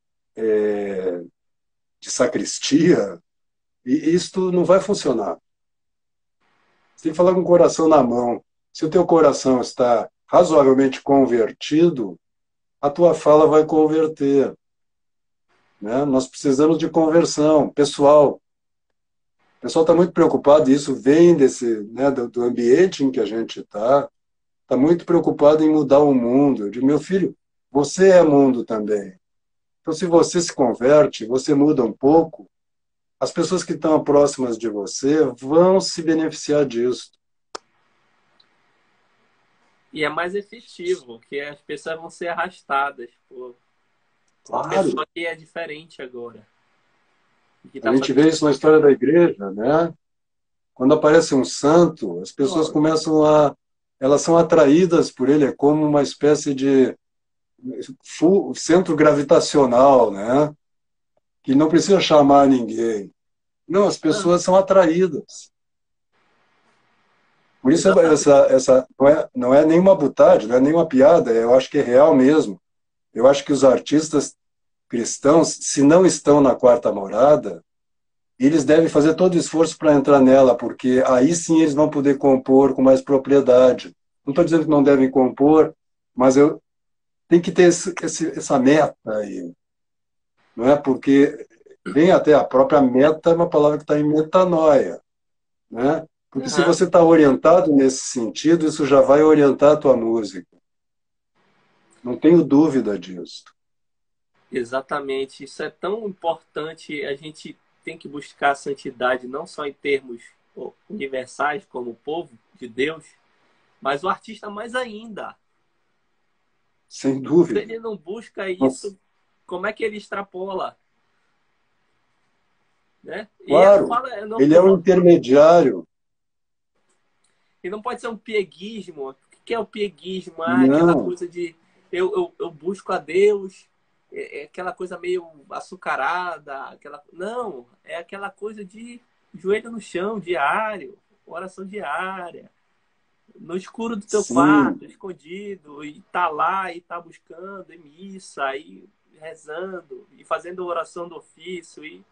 de sacristia, e isto não vai funcionar. Você tem que falar com o coração na mão. Se o teu coração está razoavelmente convertido, a tua fala vai converter. Né? Nós precisamos de conversão pessoal. O pessoal está muito preocupado, e isso vem né, do ambiente em que a gente está muito preocupado em mudar o mundo. Eu digo, meu filho, você é mundo também. Então, se você se converte, você muda um pouco, as pessoas que estão próximas de você vão se beneficiar disso. e é mais efetivo, que as pessoas vão ser arrastadas. Pô. Uma Claro, pessoa que é diferente agora. Que a tá gente fazendo. vê isso na história da igreja, né? Quando aparece um santo, as pessoas Ó, começam a. Elas são atraídas por ele, é como uma espécie de centro gravitacional, né? Que não precisa chamar ninguém. Não, as não, pessoas são atraídas. Por isso, exatamente. essa não é nenhuma butade, não é nenhuma piada, eu acho que é real mesmo. Eu acho que os artistas cristãos, se não estão na quarta morada, eles devem fazer todo o esforço para entrar nela, porque aí sim eles vão poder compor com mais propriedade. Não estou dizendo que não devem compor, mas eu tem que ter essa meta aí, não é? Porque vem até a própria meta, é uma palavra que está em metanoia, né? Porque se Aham, você está orientado nesse sentido, isso já vai orientar a tua música. Não tenho dúvida disso. exatamente. Isso é tão importante. A gente tem que buscar a santidade não só em termos universais, como o povo de Deus, mas o artista mais ainda. Sem Se dúvida. ele não busca Mas, isso, como é que ele extrapola? Né? E eu não claro, falo, ele é um intermediário. e não pode ser um pieguismo. O que é o pieguismo? Ah, aquela Não, coisa de eu busco a Deus, é aquela coisa meio açucarada, aquela não, é aquela coisa de joelho no chão, diário, oração diária, no escuro do teu sim, quarto, escondido, e tá lá e tá buscando, em missa, e rezando, e fazendo oração do ofício, e,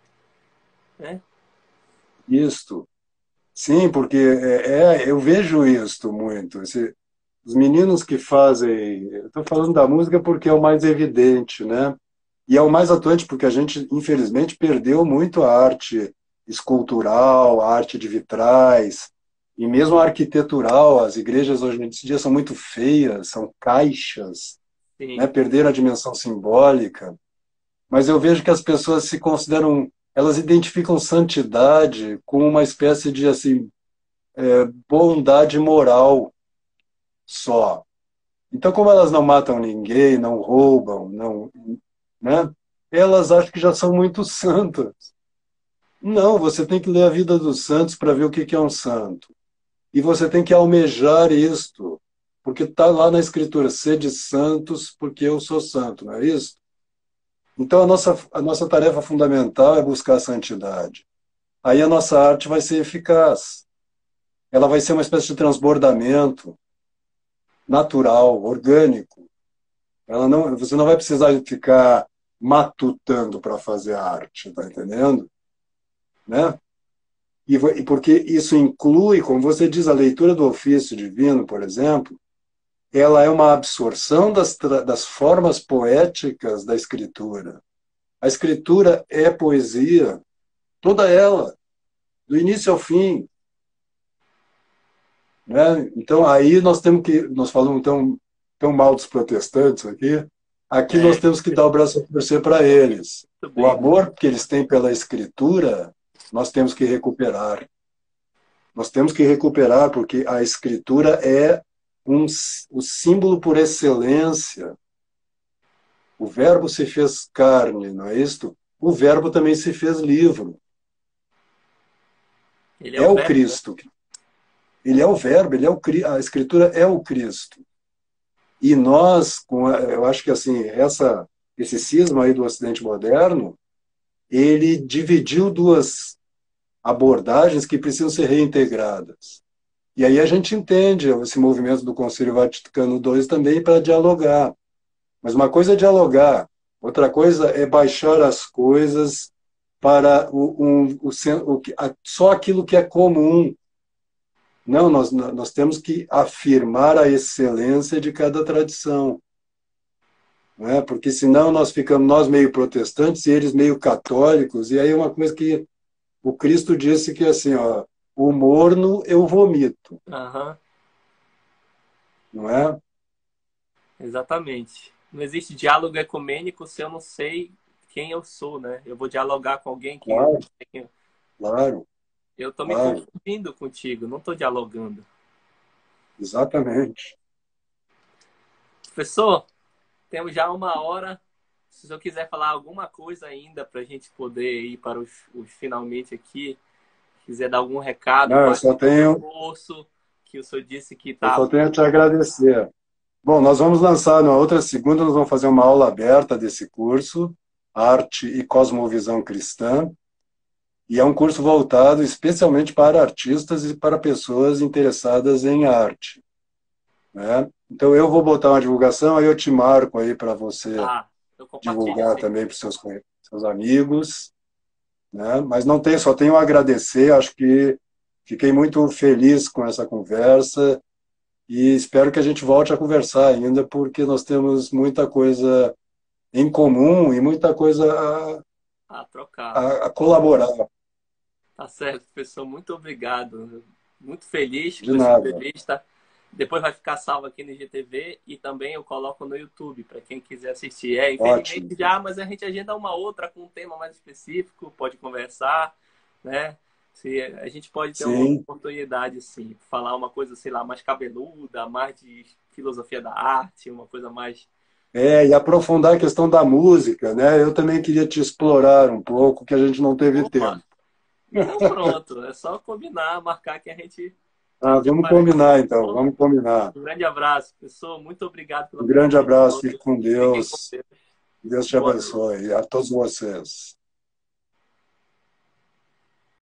né? isto. Sim, porque eu vejo isto muito. Os meninos que fazem. Eu estou falando da música porque é o mais evidente, né? E é o mais atuante porque a gente, infelizmente, perdeu muito a arte escultural, a arte de vitrais, e mesmo a arquitetural. As igrejas hoje em dia são muito feias, são caixas, né? Sim. Perderam a dimensão simbólica. Mas eu vejo que as pessoas se consideram. Elas identificam santidade com uma espécie de assim bondade moral só. Então, como elas não matam ninguém, não roubam, não, né? Elas acham que já são muito santas. Não, você tem que ler a vida dos santos para ver o que é um santo. E você tem que almejar isto, porque está lá na Escritura, sede santos, porque eu sou santo, não é isso? Então, a nossa tarefa fundamental é buscar a santidade. Aí a nossa arte vai ser eficaz. Ela vai ser uma espécie de transbordamento natural, orgânico. Você não vai precisar ficar matutando para fazer arte, tá entendendo? Né? E porque isso inclui, como você diz, a leitura do ofício divino, por exemplo, ela é uma absorção das formas poéticas da escritura. A escritura é poesia, toda ela, do início ao fim. Né? Então, aí nós falamos tão mal dos protestantes aqui, aqui nós É, temos que dar o braço a torcer para eles. muito O bem. amor que eles têm pela escritura, nós temos que recuperar. Nós temos que recuperar porque a escritura é o símbolo por excelência. O verbo se fez carne, não é isto? O verbo também se fez livro. Ele é É o o verbo, né? Cristo. Ele é o verbo, a escritura é o Cristo. E nós, eu acho que assim, esse cisma aí do Ocidente moderno, ele dividiu duas abordagens que precisam ser reintegradas. E aí a gente entende esse movimento do Concílio Vaticano II também para dialogar. Mas uma coisa é dialogar, outra coisa é baixar as coisas para só aquilo que é comum. Não, nós temos que afirmar a excelência de cada tradição. Né? Porque senão nós ficamos nós meio protestantes e eles meio católicos, e aí é uma coisa que o Cristo disse que assim, ó, o morno eu vomito, Aham, não é? exatamente. Não existe diálogo ecumênico se eu não sei quem eu sou, né? Eu vou dialogar com alguém que eu não Claro, sei quem claro, eu estou me claro, confundindo contigo, não estou dialogando. exatamente. Professor, temos já uma hora, se o senhor quiser falar alguma coisa ainda para a gente poder ir para os finalmente aqui, quiser dar algum recado, Não, qual é o curso que o senhor disse que eu está. só tenho a te agradecer. Bom, nós vamos lançar na outra segunda, nós vamos fazer uma aula aberta desse curso, Arte e Cosmovisão Cristã, e é um curso voltado especialmente para artistas e para pessoas interessadas em arte, né? Então eu vou botar uma divulgação, aí eu te marco aí para você Tá, eu compartilho divulgar sim. também para os seus amigos, né? Mas não tem, só tenho a agradecer, acho que fiquei muito feliz com essa conversa e espero que a gente volte a conversar ainda, porque nós temos muita coisa em comum e muita coisa A trocar. a colaborar. Tá certo, professor. Muito obrigado. Muito feliz De com essa nada. entrevista. Depois vai ficar salvo aqui no IGTV e também eu coloco no YouTube para quem quiser assistir. Ótimo. Infelizmente já, mas a gente agenda uma outra com um tema mais específico, pode conversar, né? Se a gente pode ter uma Sim. oportunidade, sim, falar uma coisa, sei lá, mais cabeluda, mais de filosofia da arte, uma coisa mais. E aprofundar a questão da música, né? Eu também queria te explorar um pouco, que a gente não teve Opa! tempo. Então pronto, é só combinar, marcar que a Ah, gente vamos aparece. combinar, então. Vamos combinar. Um grande abraço, pessoal. Muito obrigado pela Um grande presença de abraço. todos. Fique com Fiquem com Deus. Deus. Deus te Boa noite. abençoe. A todos vocês.